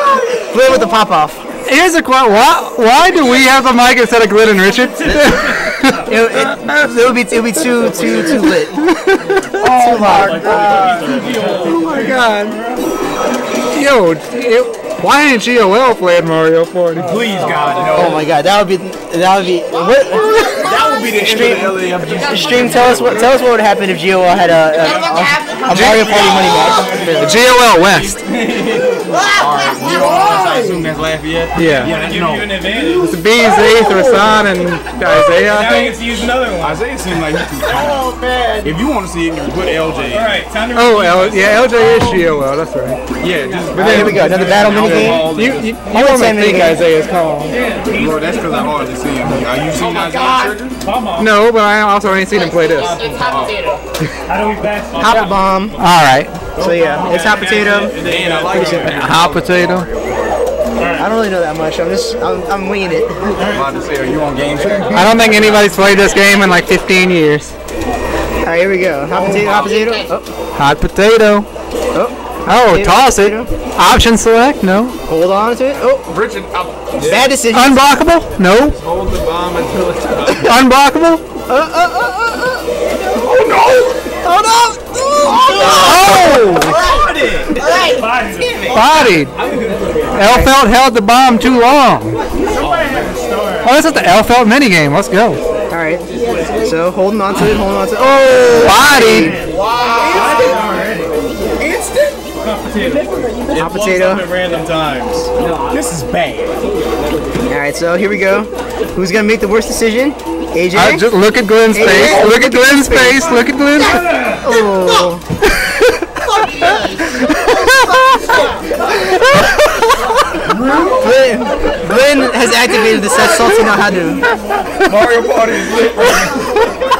Play with the pop off. Here's a question: Why why do we have the mic instead of Glenn and Richard? it, it, it would be it would be too too too lit. Oh my god. Oh my god. Yo, it, why ain't G O L playing Mario Party? Please, God, no. Oh my god, that would be that would be what, That would be the Stream, end of the L A F G. Stream, tell us what tell us what would happen if G O L had a, a, a, a Mario Party money match. G O L West. Alright, you know, I assume that's Lafayette. Yeah. Yeah, Give no. you an advantage. It's B Z, Rasan, and Isaiah. I Now you think. get to use another one. Isaiah seems like he's too tall. If you want to see it, you put L J. All right, time to. Oh, L, yeah, L J is G O L. That's right. Yeah, just Alright, here we go, another battle mini game. You, you, you would don't say think mini game. Isaiah's calm. bro, that's because I hardly see him. Are you seeing Isaiah Trigger? Come on. No, but I also ain't seen him play this. How do we pass? Hot bomb. All right. So yeah, it's hot potato. And I like it. Hot potato. I don't really know that much. I'm just I'm, I'm winging it. I'm about to say, are you on Game Share? I don't think anybody's played this game in like fifteen years. All right, here we go. Hot potato. Hot potato. Oh, Hot potato. oh. Oh, Potato, toss it. potato. Option select. No. Hold on to it. Oh, Richard, I'll bad decision. Unblockable. No. hold the bomb until it's done. Unblockable. Uh, uh, uh, uh, uh. Oh no! Oh no! Oh! Alright. Bodied. Elfelt held the bomb too long. Oh, this is the Elfelt minigame. Let's go. All right. So holding on to it. Holding on to it. Oh! Bodied. Hot potato. At random times. This is bad. All right. So here we go. Who's gonna make the worst decision? A J. Uh, just look at Glenn's Hey, face. hey, Look at Glenn's face. Look at Glenn's face. Oh. Glenn, Glenn has activated the set salty now how to. Mario Party is lit right now.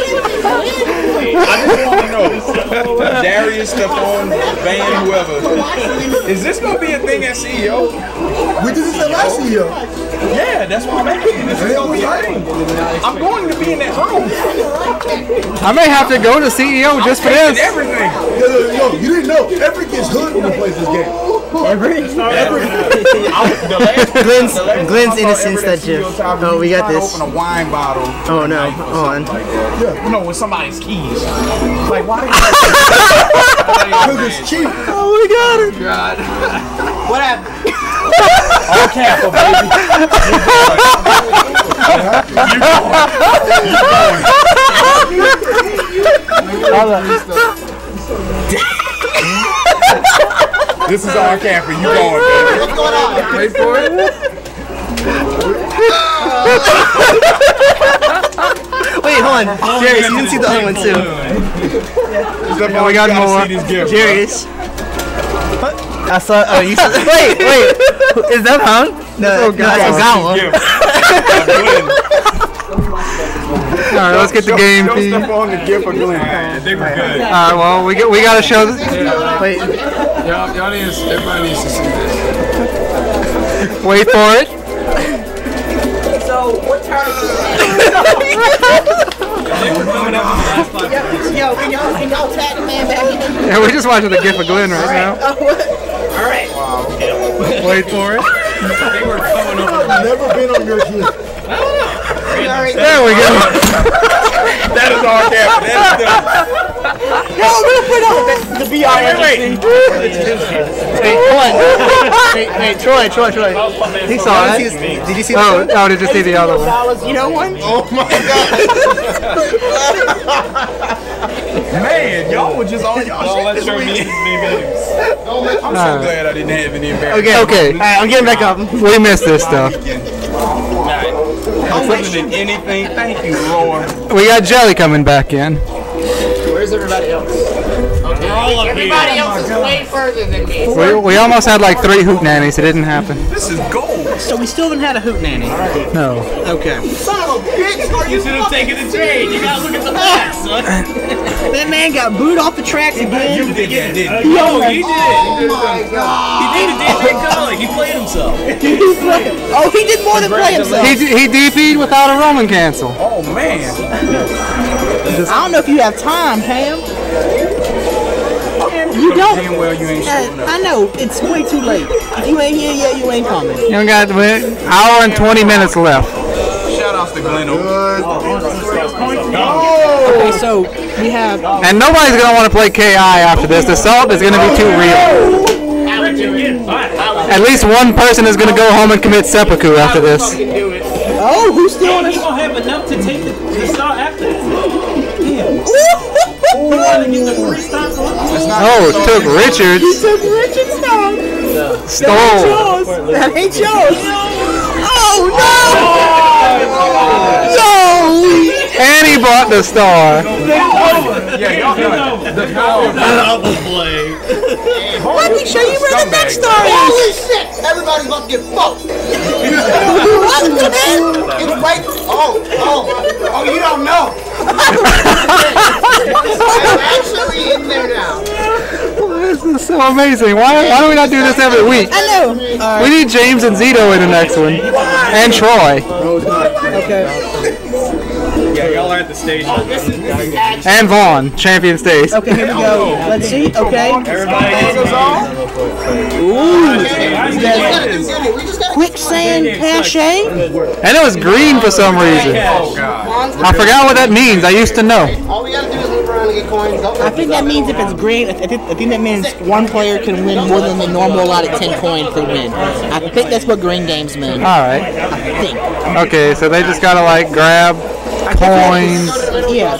I just want to know, Darius, Stephon, Van, whoever, is this going to be a thing at C E O? We did this at last C E O. Yeah, that's what I'm asking. This is going to be a thing. I'm going to be in that room. I may have to go to C E O just for And this. everything. Yo, yo, yo, you didn't know. Everett gets hood when he plays this game. Everett. Glenn's, Glenn's innocence that Jeff. Oh, we got this. Open a wine bottle. Oh no, hold on. You know, with somebody's keys. Like, why? Because it's cheap. Oh, we got it. God. What happened? All careful, baby. This is all camper. You going, baby? What's going on? Wait for it. Wait, hold on. Jarius, you can see the other one too. Yeah, we got more. Jarius. I saw. Oh, you saw. Wait, wait. Is that Hound? No, Oh, that's God. Ogawa. All right, let's get the game Show feed. stuff on the gift for Glenn. I think we're good. All right, well, we got we got to show this. Wait. Y'all, y'all need to, everybody needs to see this. Wait for it. So, what turn is it? Yo, can y'all, can y'all tag the man back in? Yeah, we're just watching the gift of Glenn right now. Alright. Wait for it. I think we're coming over. I've never been on your gift. There we go. That is all camper. That is done. Yo, we'll put on the B I N. Wait, hold on. Wait, wait, Troy, Troy, Troy. He saw Did you it. see, did you see Oh, the oh, did you see the other one? Dollars, you know one? Oh my God. Man, y'all were just on y'all Oh, shit let's this show me week. memes. I'm so glad I didn't have any embarrassment. Okay, Okay. Alright, I'm getting back up. We missed this stuff. I'm putting in anything. Thank you, Lord. We got Jelly coming back in. Where's everybody else? We're all up Everybody here. else is way further than me. We, we almost had like three hoot nannies. It didn't happen. This is gold. So we still haven't had a hoot nanny. No. Okay. Son of a bitch, are You you should have taken the trade. You gotta look at the facts, son. That man got booed off the tracks again. You did that, didn't Yo, he did. Oh my god. He did a David Cullen. He played himself. Oh, he did more than play himself. He he D P'd without a Roman cancel. Oh, man. I don't know if you have time, Cam. You don't. Damn well you ain't showing Uh, up. I know, it's way too late. If you ain't here yet, you ain't coming. You got an hour and twenty minutes left. Shout Shouts to Glenn Oaks. Okay, so we have. And nobody's gonna want to play K I after this. The salt is gonna be too real. At least one person is gonna go home and commit seppuku after this. Oh, who's still on He this? gonna have enough to take the, the star after this. Oh, took Richards. He took Richard's star. Stole. That ain't yours. Oh no! No! And he bought the star. Yeah, y'all Let me show you where the next star Holy is. shit! Everybody's about to get fucked. What the heck? It's right. Oh, oh, oh! You don't know. I'm actually in there now. This is so amazing. Why, why do we not do this every week? I know. We need James and Zito in the next one. And Troy. Okay. Yeah, y'all are at the stage. And Vaughn, champion stays. Okay, here we go. Let's see. Okay. Everybody gets Quicksand Cache. And it was green for some reason. I forgot what that means. I used to know. All we gotta do is move around and get coins. I think that means if it's green, I think, I think that means one player can win more than the normal allotted ten coin per win. I think that's what green games mean. Alright. I think. Okay, so they just gotta like grab coins. Yeah.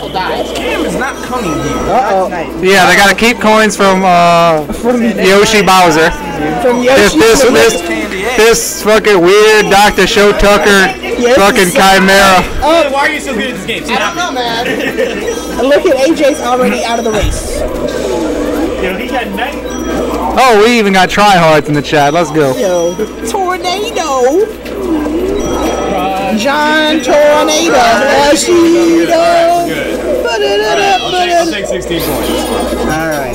Uh-oh. Yeah, they gotta keep coins from uh Yoshi Bowser. From This Yoshi. this this this fucking weird Doctor Show Tucker fucking chimera. Oh, why are you so good at this game? I don't know, man. Look at A J's already out of the race. Yo, he got night. Oh, we even got tryhards in the chat. Let's go. Yo, Tornado. John Tornado. Rashida. I'll take, I'll take sixteen points. Alright.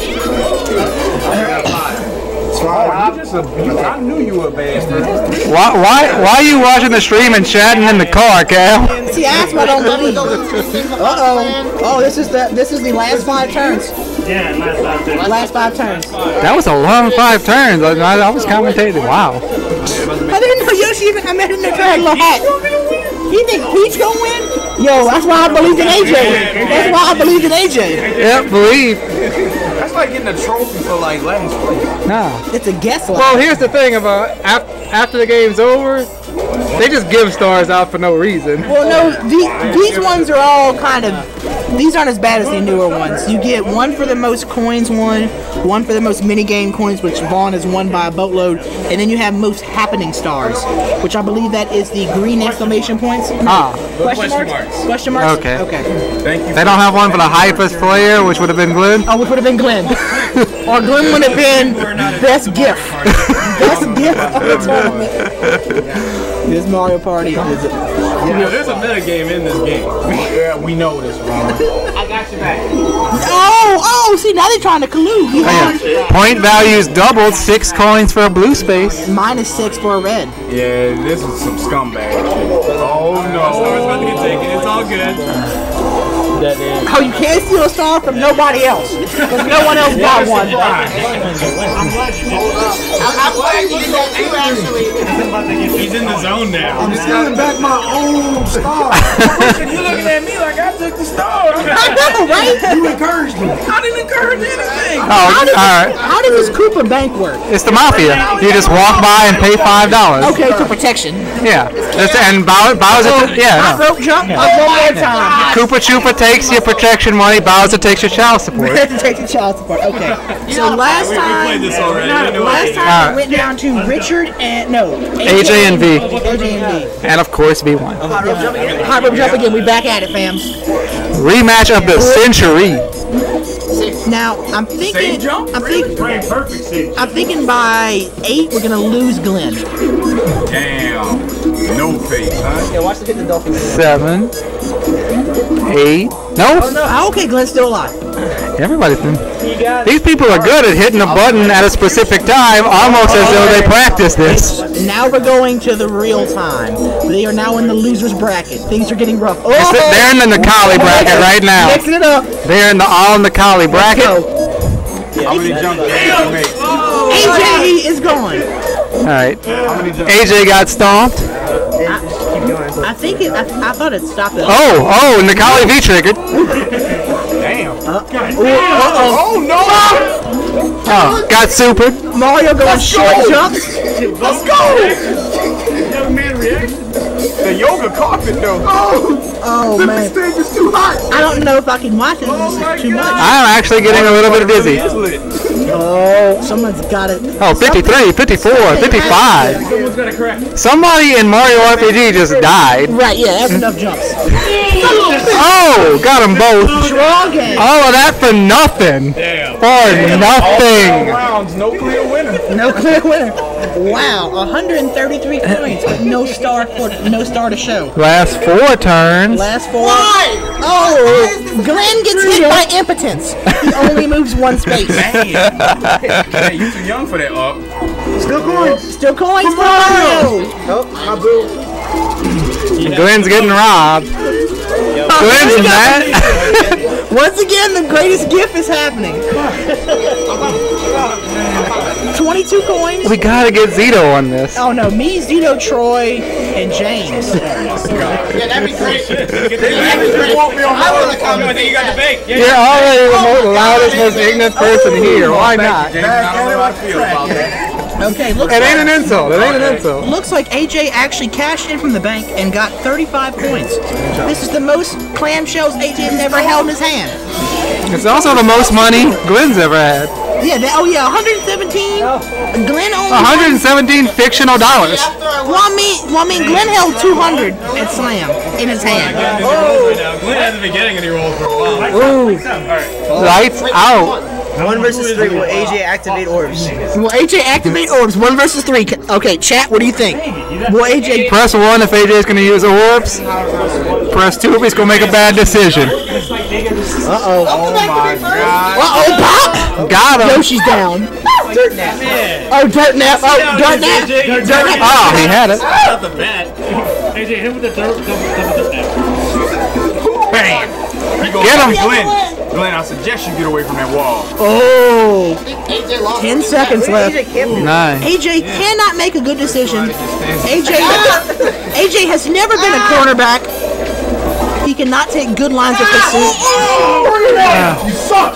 I knew you were a bastard. Why why why are you watching the stream and chatting in the car, Cal? See, that's what I don't believe. Uh oh. Oh, this is the this is the last five turns. Yeah, last five turns. Last five turns. That was a long five turns. I, I was commentating. Wow. I didn't know Yoshi even. I met him in the car, little hat. You think Peach gonna win? Yo, that's why I believed in A J. That's why I believed in A J. Yep, believe. That's like getting a trophy for like last place. No. It's a guess line. Well, here's the thing about af- after the game's over, they just give stars out for no reason. Well, no, the, these ones are all kind of. These aren't as bad as the newer ones. You get one for the most coins won, one for the most minigame coins, which Vaughn has won by a boatload, and then you have most happening stars, which I believe that is the green exclamation points. Ah. Question marks? marks. Question marks? Okay. Okay. Thank you. They don't have one for the hypest player, which would have been Glenn. Oh, which would have been Glenn. Or Glenn would have been best gift. Best gift of the tournament. This Mario Party is it. Yeah, there's a meta game in this game. Yeah, we know this, Ron. Oh, oh, see, now they're trying to collude. You have Point values doubled, six coins for a blue space. minus six for a red. Yeah, this is some scumbag shit. Oh Star's no. about to get taken. It's all good. Oh, you can't steal a star from nobody else. Because no one else got one. I'm glad you did that too, actually. He's in the zone now. I'm stealing back my own star. You looking at me like I took the star. I know, right? You encouraged me. I didn't encourage anything. Oh, How does, alright. how does this Koopa Bank work? It's the Mafia. You just walk by and pay five dollars. Okay, for protection. Yeah. That's, and Bow- Bowser, yeah. Hot No. rope jump, up one more time. Koopa Troopa takes your protection money, Bowser takes your child support. Take the child support. Okay. So last We, we time, played this already. We knew last it. time Alright. it went down to Richard and no A J and V. A J and V. And of course, V one. Hot rope jump again. Hot rope jump again. We back at it, fams. Rematch of the century. Now I'm thinking. jump? I'm thinking. Perfect seat. I'm thinking by eight we're gonna lose Glenn. Damn. No face, huh? Yeah, watch the hit the dolphins. Seven. Eight. No? Oh, okay, Glenn's still alive. Everybody's been. These people are good at hitting a button at a specific time, almost as though they practice this. Now we're going to the real time. They are now in the losers bracket. Things are getting rough. Oh, It's- They're in the Nakali bracket right now. mixing it up. They're in the all Nakali bracket. Go. How many jumps did you make? A J is gone. All right. How many jumps? A J got stomped. I, keep going. I think it. I, I thought it stopped it. Oh, oh, Nikali V triggered. Damn. Uh oh. Oh no! Oh, got supered. Mario going short jumps. Let's go! The yoga carpet though. Oh The man. stage is too hot. I don't know if I can watch it. This is too much. I'm actually getting a little bit dizzy. Oh, someone's got it. Oh, fifty-three, fifty-four, fifty-five. Someone's got to correct. Somebody in Mario R P G just died. Right, yeah, that's enough jumps. Oh, got them both. Draw game. All of that for nothing. Damn. For nothing. Rounds, no clear winner. No clear winner. Wow, one hundred thirty-three points, but no star for no star to show. Last four turns. Last four. Oh, Glenn gets hit by impotence. He only moves one space. Hey, you too young for that, up. Still going. Still coins for Mario. Oh, my boo. Glenn's getting robbed. Glenn's mad. Once again, the greatest gift is happening. twenty-two coins. We gotta get Zito on this. Oh no, me, Zito, Troy, and James. Yeah, that'd be great. That'd be great. I want to come. I think you got the bait. Yeah. You're already the most loudest, most ignorant person here. Why not? James, I don't know how I feel about that. Okay, looks It ain't like, an insult. It ain't an insult. looks like A J actually cashed in from the bank and got thirty-five points. This is the most clamshells A J has ever held in his hand. It's also the most money Glenn's ever had. Yeah, that, oh yeah, one hundred seventeen. Glenn only. one hundred seventeen fictional dollars. Well, I mean, well, I mean, Glenn held two hundred at Slam in his hand. Oh. Glenn hasn't been getting any rolls for a while. Ooh. Lights out. One versus three. Will A J activate orbs? Will A J activate orbs? One versus three. Okay, chat. What do you think? Will A J? Press one if A J's gonna use orbs. Press two if he's gonna make a bad decision. Uh oh. Oh my god. Uh oh, pop! Got him. Yoshi's down. Dirt nap. Oh, dirt nap. Oh, dirt nap. Dirt nap. Oh, he had it. Not the bat. A J, hit with the dirt. Bam. Get him. Glenn. Glenn, I suggest you get away from that wall. Oh. Ten seconds left. Nine. A J cannot make a good decision. A J, A J has never been a cornerback. He cannot take good lines of pursuit. You suck.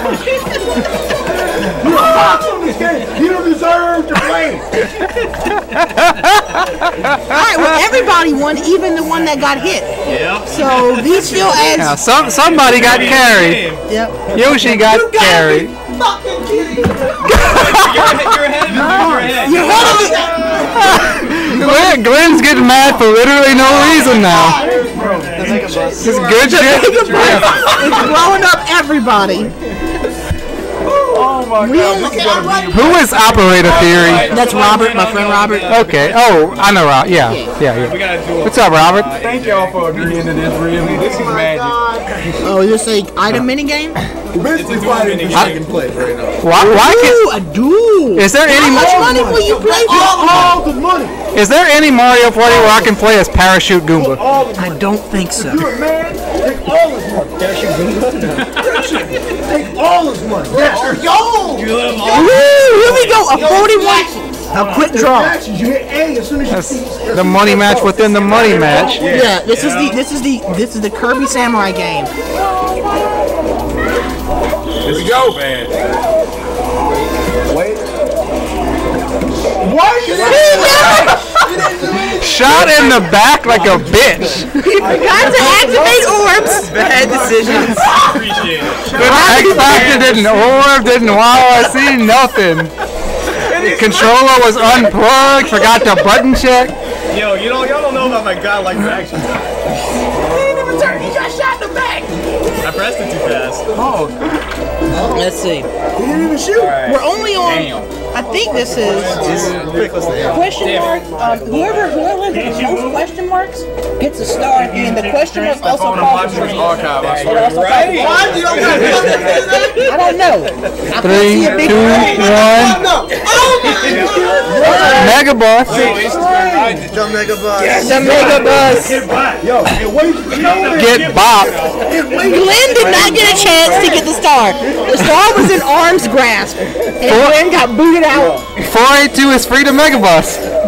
You suck on this game. You don't deserve to play. Alright, well everybody won, even the one that got hit. Yep. So these still Now, adds. some somebody got carried. Yep. Yoshi got carried. Fucking kidding. You're ahead. You're ahead. You're ahead of it. Glenn, Glenn's getting mad for literally no reason now. This is good shit. It's blowing up everybody. Oh my We god. only, Who is Operator Theory? that's Robert, my friend Robert. Okay. Oh, I know Rob. Yeah. Yeah, We yeah. gotta do What's up, Robert? Thank y'all for agreeing to this, really. This is magic. Oh, is this a item mini game? Basically fighting for second place right now. Why? Why Ooh, can, a duel. is there How any? much money will you play for? All the money. Is there any Mario Party where I can play as Parachute Goomba? All the I don't think so. Do it, man. Take all his money. Take all his money. Yes. Woo, here we go, a forty-one. A quick draw. Actions, you hit A as soon as you That's see. the money match within the money match. Yeah, this is the this is the this is the Kirby Samurai game. Here we go, man. Wait. Why are you Shot in the back like a bitch. He forgot to activate orbs. Bad decisions. Appreciate it. X Factor didn't orb, didn't wow, I see nothing. Controller was unplugged, forgot to button check. Yo, you know, y'all don't know about my godlike reaction. He didn't even turn. He got shot in the back. I pressed it too fast. Oh, Let's see. He didn't even shoot. We're only on. damn. I think this is question mark. Um, whoever whoever has the most question marks gets a star at the end. The question mark also On the calls for Monsters me. archive, I It swear. also calls for me. Why do you don't got nothing to say? I don't know. I can't see Three, a big two, one. No. Oh my god. Mega Boss. The Mega Bus. The Mega Bus. Yo, and wait. Get bopped. Glenn did not get a chance to get the star. The star was in arm's grasp, and Glenn got booted out. four eighty-two is free to Mega Bus.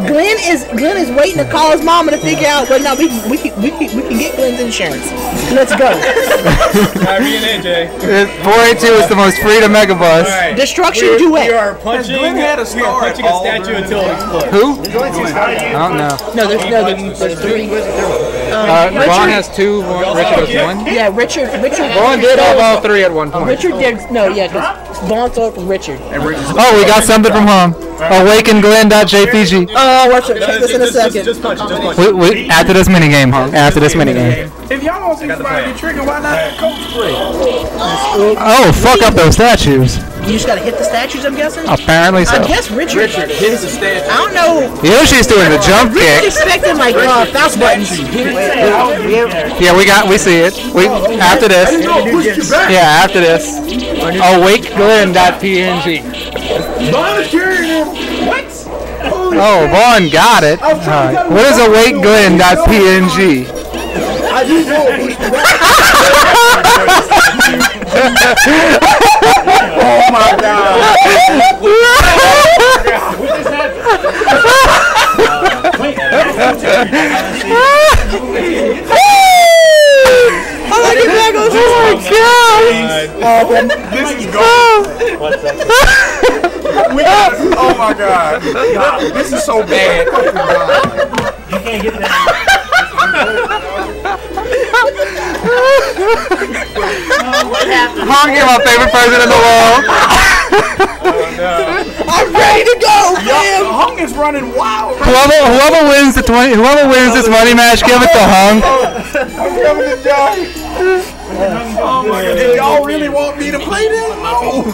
Glenn is Glenn is waiting to call his mama to figure out whether or not we can, we can, we can, we can get Glenn's insurance. Let's go. Alright, me and A J. four eighty-two is the most freedom megabus. Alright. Destruction we, duet. We are punching, we are punching a statue until it explodes. Who? I don't know. No, there's no, there's, there's three. Uh, Vaughn has two, Vaughn, Richard has one. Yeah, Richard. Richard. Vaughn did have all three at one point. Richard did. No, yeah, because Vaughn stole it from Richard. Oh, we got something from home. AwakenGlenn.jpg. Oh, watch it. Check this in a second. Just punch it, just punch We, we, after this minigame, huh? After this minigame. If y'all want to see somebody get triggered, why not coach spray? Oh, fuck up those statues. You just gotta hit the statues, I'm guessing? Apparently so. I guess Richard. Richard hits the statue. I don't know. Yoshi's doing the jump Richard kick. expecting like uh, mouse buttons. Yeah, we got, we see it. We after this. Yeah, after this. AwakeGlenn.png. Vaughn is carrying him. What? Oh, Vaughn got it. Alright. What is AwakeGlenn.png? I do know. Oh my God. I like it back on. Oh my God. This is gold. We got, oh my God. This is so bad. You can't get that. Hong is my favorite person in the world. I'm ready to go, man. Hung is running wild. Whoever, whoever wins the twenty, whoever wins this money match, give it to Hung. I'm coming to y'all. Oh my God. If y'all really want me to play this? No.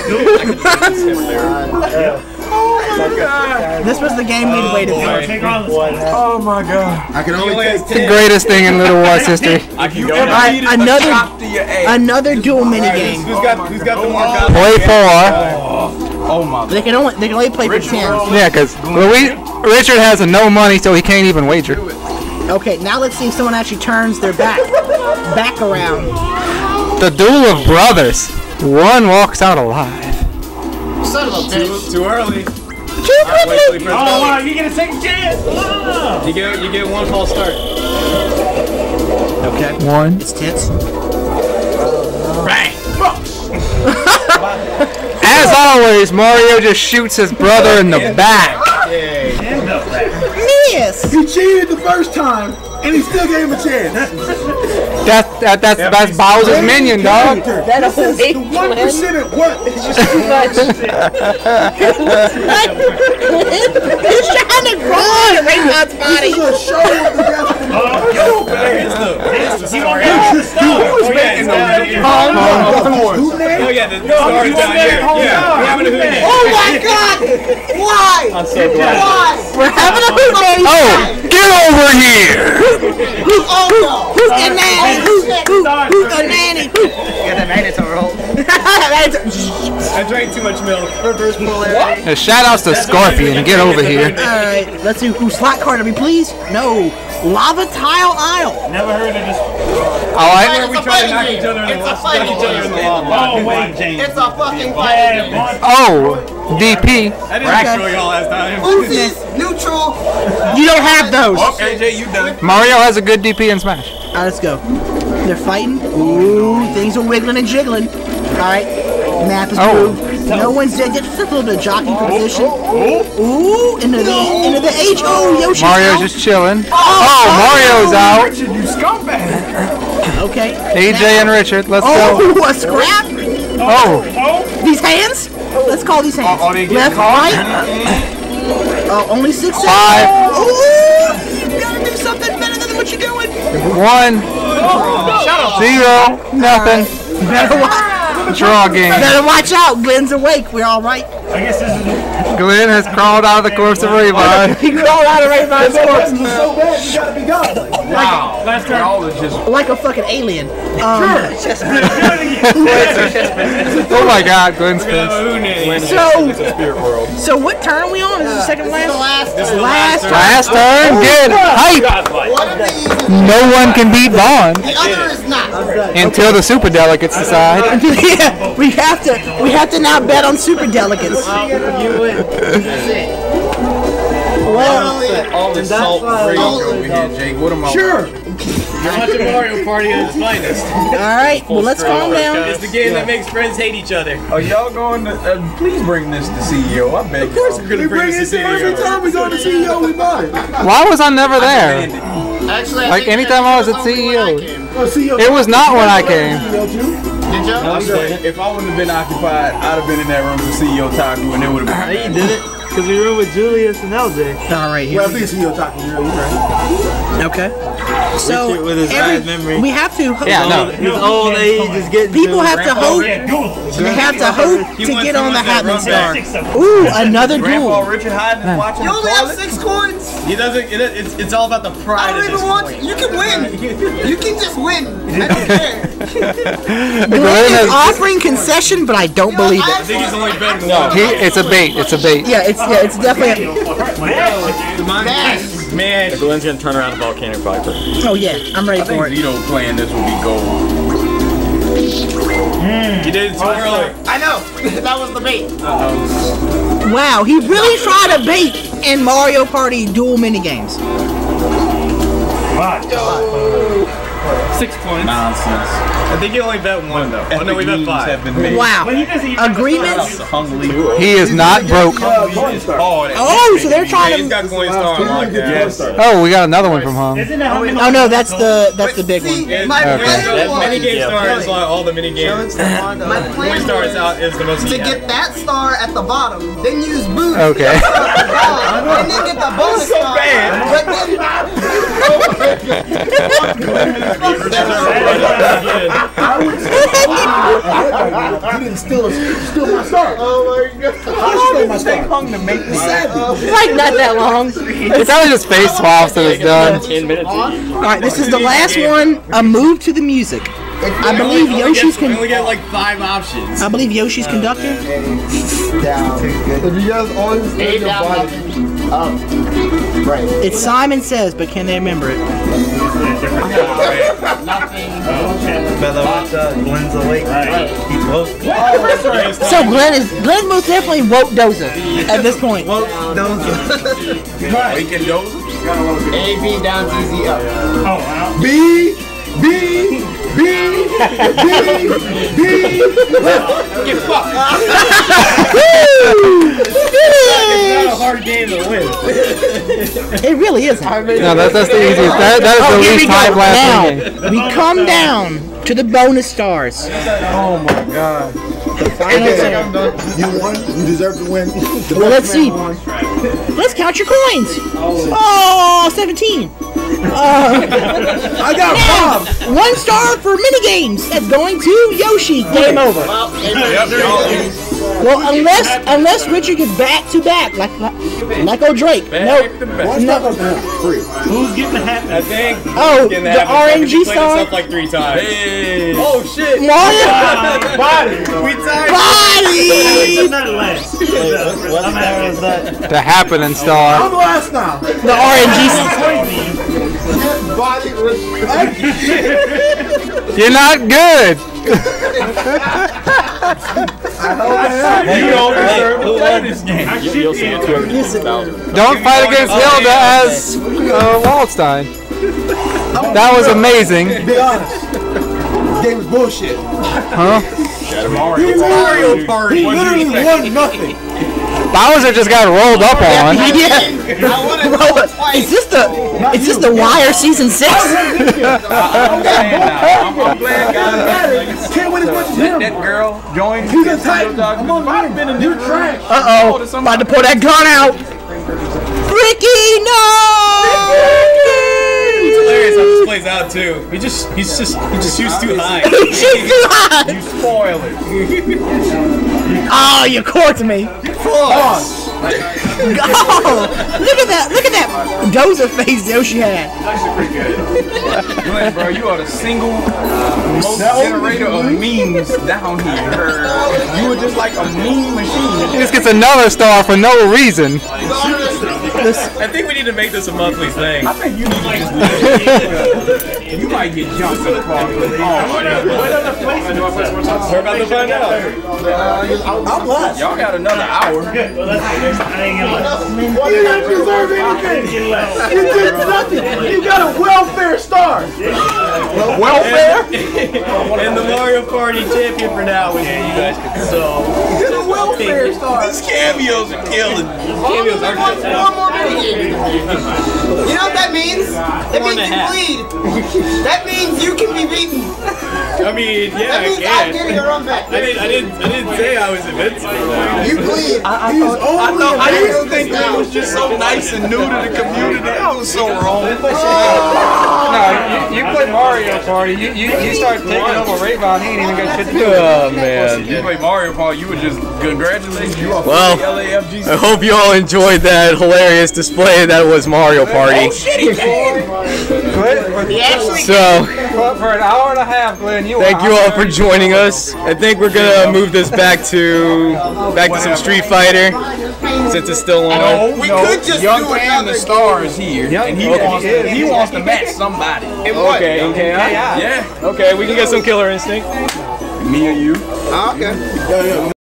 Oh my God. This was the game we'd waited for. Oh my God. I can only take The greatest thing in Little Wars history. you ever Alright, needed a another chop to your ass. another dual minigame. Who's got, who's got the more guns? Play four. Oh my. They can only they can only play for ten. Yeah, because well, we Richard has no money, so he can't even wager. Okay, now let's see if someone actually turns their back back around. The duel of brothers. One walks out alive. Son of a bitch. Too early. Too Wait till he quickly. presses Oh, wow, go. you get a second chance. Oh. You get, you get one false start. Okay. One. It's tits. As always, Mario just shoots his brother in the back. Yes. He cheated the first time, and he still gave him a chance. That, that, that's that's Bowser's minion, dog. That This is the one percent at what? It's just too much. He's trying to run Raymond's body. This is a show of the He won't get the stuff. Oh, yeah, it's down here. Who named? Oh, yeah, the star is down here. Yeah, we're having a hoot. Oh my God! Why? I'm so glad. Why? We're having a hoot day. Oh, get over here! Oh no! Who's a nanny? Who's who, who's a nanny? Who? Yeah, that magnet's on roll. I drank too much milk. Reverse polarity. Uh, shout outs to Scorpion. Get over here. Alright, let's see. Ooh, slot card to me, please. No. Lava Tile Isle. Never heard of this. Alright. Where we try to knock each other in the It's a knock fighting each other in the game. lava. Oh, wait, James. It's a fucking fighting game. Oh, D P. I didn't show y'all last time. Uzis, neutral. You don't have those. A J, you done. Mario has a good D P in Smash. Alright, let's go. They're fighting. Ooh, things are wiggling and jiggling. Alright, map is Oh. blue. No one's dead. Just a little bit of jockeying for position. Ooh, into the into the H. Oh, Yoshi's Mario's out. just chilling. Oh, Mario's out. Richard, you scumbag. Okay. A J and Richard, let's go. Oh, a scrap. Oh, These hands. Let's call these hands. Oh, they get Left, caught? right. Oh, only six. seconds. Five. Ooh, you gotta do something better than what you're doing. one, zero, nothing. Better watch. Draw game. Better watch out. Glenn's awake. We're all right. I guess this is. Glenn has crawled out of the corpse of Revive. He crawled out of Raymond's corpse This is so bad, you gotta be gone. Wow. Last turn. Y'all are just. like a fucking alien. Um, Oh my God, Glenn's pissed. Who names? so, so what turn are we on? Is this the second last? Last. This is the Last last turn. Last turn, good. Hype. One of these. No one can beat Vaughn The other is not. until the super delegates decide. Yeah, we have to. We have to now bet on super delegates. Well, all this salt and rage over here, Jake. What am I? Sure. You're watching Mario Party at its finest. all right. Well, let's calm down. It's the game that makes friends hate each other. Are y'all going to? Uh, please bring this to C E O. I beg. Of course, We're gonna bring this to Every C E O. time we go to C E O, we buy it. Why was I never there? Actually, I Like think anytime I was at that's only C E when I O. came. Oh, C E O. It was not when I came. Did you? I'm saying, if I wouldn't have been occupied, I'd have been in that room with C E O Taku, and it would have been. You did it because we were with Julius and L J. All right, here. Well, I think C E O talking real, right? Okay. So Richard with his every- bad memory. we have to. Yeah, no. His old age is getting People to him. have to hope. They have to hope to get on the Hotman Star. Ooh, another Grandpa duel. Richard hiding and watching You the only have toilet. six coins. He doesn't. It, it's, it's all about the I pride don't at this even want. point. You can win. You can just win. I don't care. Glenn is offering concession, but I don't believe I it. think he's only betting one. He, it's a bait. It's a bait. Yeah, it's yeah, it's definitely. Man, Glenn's gonna turn around the volcano viper. Oh yeah, I'm ready I think for it. Zito playing this would be gold. you did it too early. I know. That was the bait. Wow, he really tried to bait in Mario Party dual minigames. Six points. Nonsense. I think you only bet one though. Oh no, we bet five. Have been made. Wow. Agreements? Hungry. He is not broke. Oh, that- Oh, so they're trying He's to. got coin star on lock. Yes. Oh, we got another one from home. Oh no, that's the that's the big See, one. my Okay. plan That mini was game star is like all the mini games. my Coin plan star is was out is the most. to get that star at the bottom, then use boost. Okay. And then get the bonus so star. bad. But then, I would say he didn't steal, steal my star. Oh my god. I stole my star. Hung to make me savage. Like not that long. It's only just face swaps and it's done. Ten minutes. All right, this is the last one. A move to the music. I believe Yoshi's We only con- get like five options. I believe Yoshi's conductor. If you guys always Eight down, nothing. Up. Right. It's Simon Says, but can they remember it? Nothing. Bella, what's up? Glenn's awake. He woke. So Glenn is Glenn most definitely woke Doza at this point. Waking those. A, B, down, Z, Z, up. B, B, B, B, B. Get fucked. It's Not a hard game to win. It really is hard. No, that's, that's the easiest. That, that is Oh, the here we least go. time lasting game. Now we come down to the bonus stars. Oh my god. Final You won. You deserve to win. The Well, let's best see. man won. Let's count your coins. Oh, seventeen. Uh, I got robbed. one star for minigames. That's going to Yoshi. Game over. Well, unless unless Richard gets back to back like like old Drake. Nope. One star goes to him. Free. Who's getting the hat? I think. Oh, Getting the that R N G He played star. himself like three times. Hey. Oh shit. Mario Body. We tied. Body. Not last. What star was that? The happening star. I'm last now. The R N G. Body. You're not good. You don't deserve to play this game. You'll see it. two hundred fifty thousand. Don't fight against Hilda as uh, Waldstein. That was amazing. Be honest. This game was bullshit. Huh? Mario Party. He literally won nothing. Bowser just got rolled up on. Yeah. I want to go twice. Is this the is this the Wire season six? I'm glad guys. Can't win as much as him. That girl joined. He's a titan. I'm on mine. You're trash. Uh oh. About to pull that gun out. Ricky, no! It's hilarious how this plays out too. He just he's just he just shoots too high. He's too high. You spoil it. Oh, you caught me. Oh, look at that! Look at that Doza face Yoshi had. Glenn, bro, you are the single most generator of memes down here. You were just like a meme machine. He just gets another star for no reason. this. I think we need to make this a monthly thing. I think you need to just leave. You might get jumped in the car. We're about to find out. I'm blessed. Y'all got another hour. You didn't deserve anything. You did nothing. You got a welfare star. Welfare? And the Mario Party champion for now is you guys can so. You got a welfare star. These cameos are killing. Cameos are One, one more minute. You know what that means? That Four and means a you half. bleed. That means you can be beaten. I mean, yeah, That I means I'm can. getting a run back. I didn't, I didn't, I didn't say I was invincible. You bleed. I, I thought, I thought I used to think that was just so nice and new to the community. That was so wrong. No, you, you play Mario Party. You you, you start taking over Rayvon. He ain't even got shit to do. Oh man. You play Mario Party, you would just congratulate you on Well, L A F G. I hope you all enjoyed that hilarious display that was Mario Party. So, For, for an hour and a half, Glenn, you thank you all for joining us. I think we're gonna move this back to back to some Street Fighter since it's still on. No, we could just Young do Cam another the star is here, and he Okay. wants to, he wants to match somebody. Okay, okay, Yeah. okay. We can get some Killer Instinct. Me or you? Okay.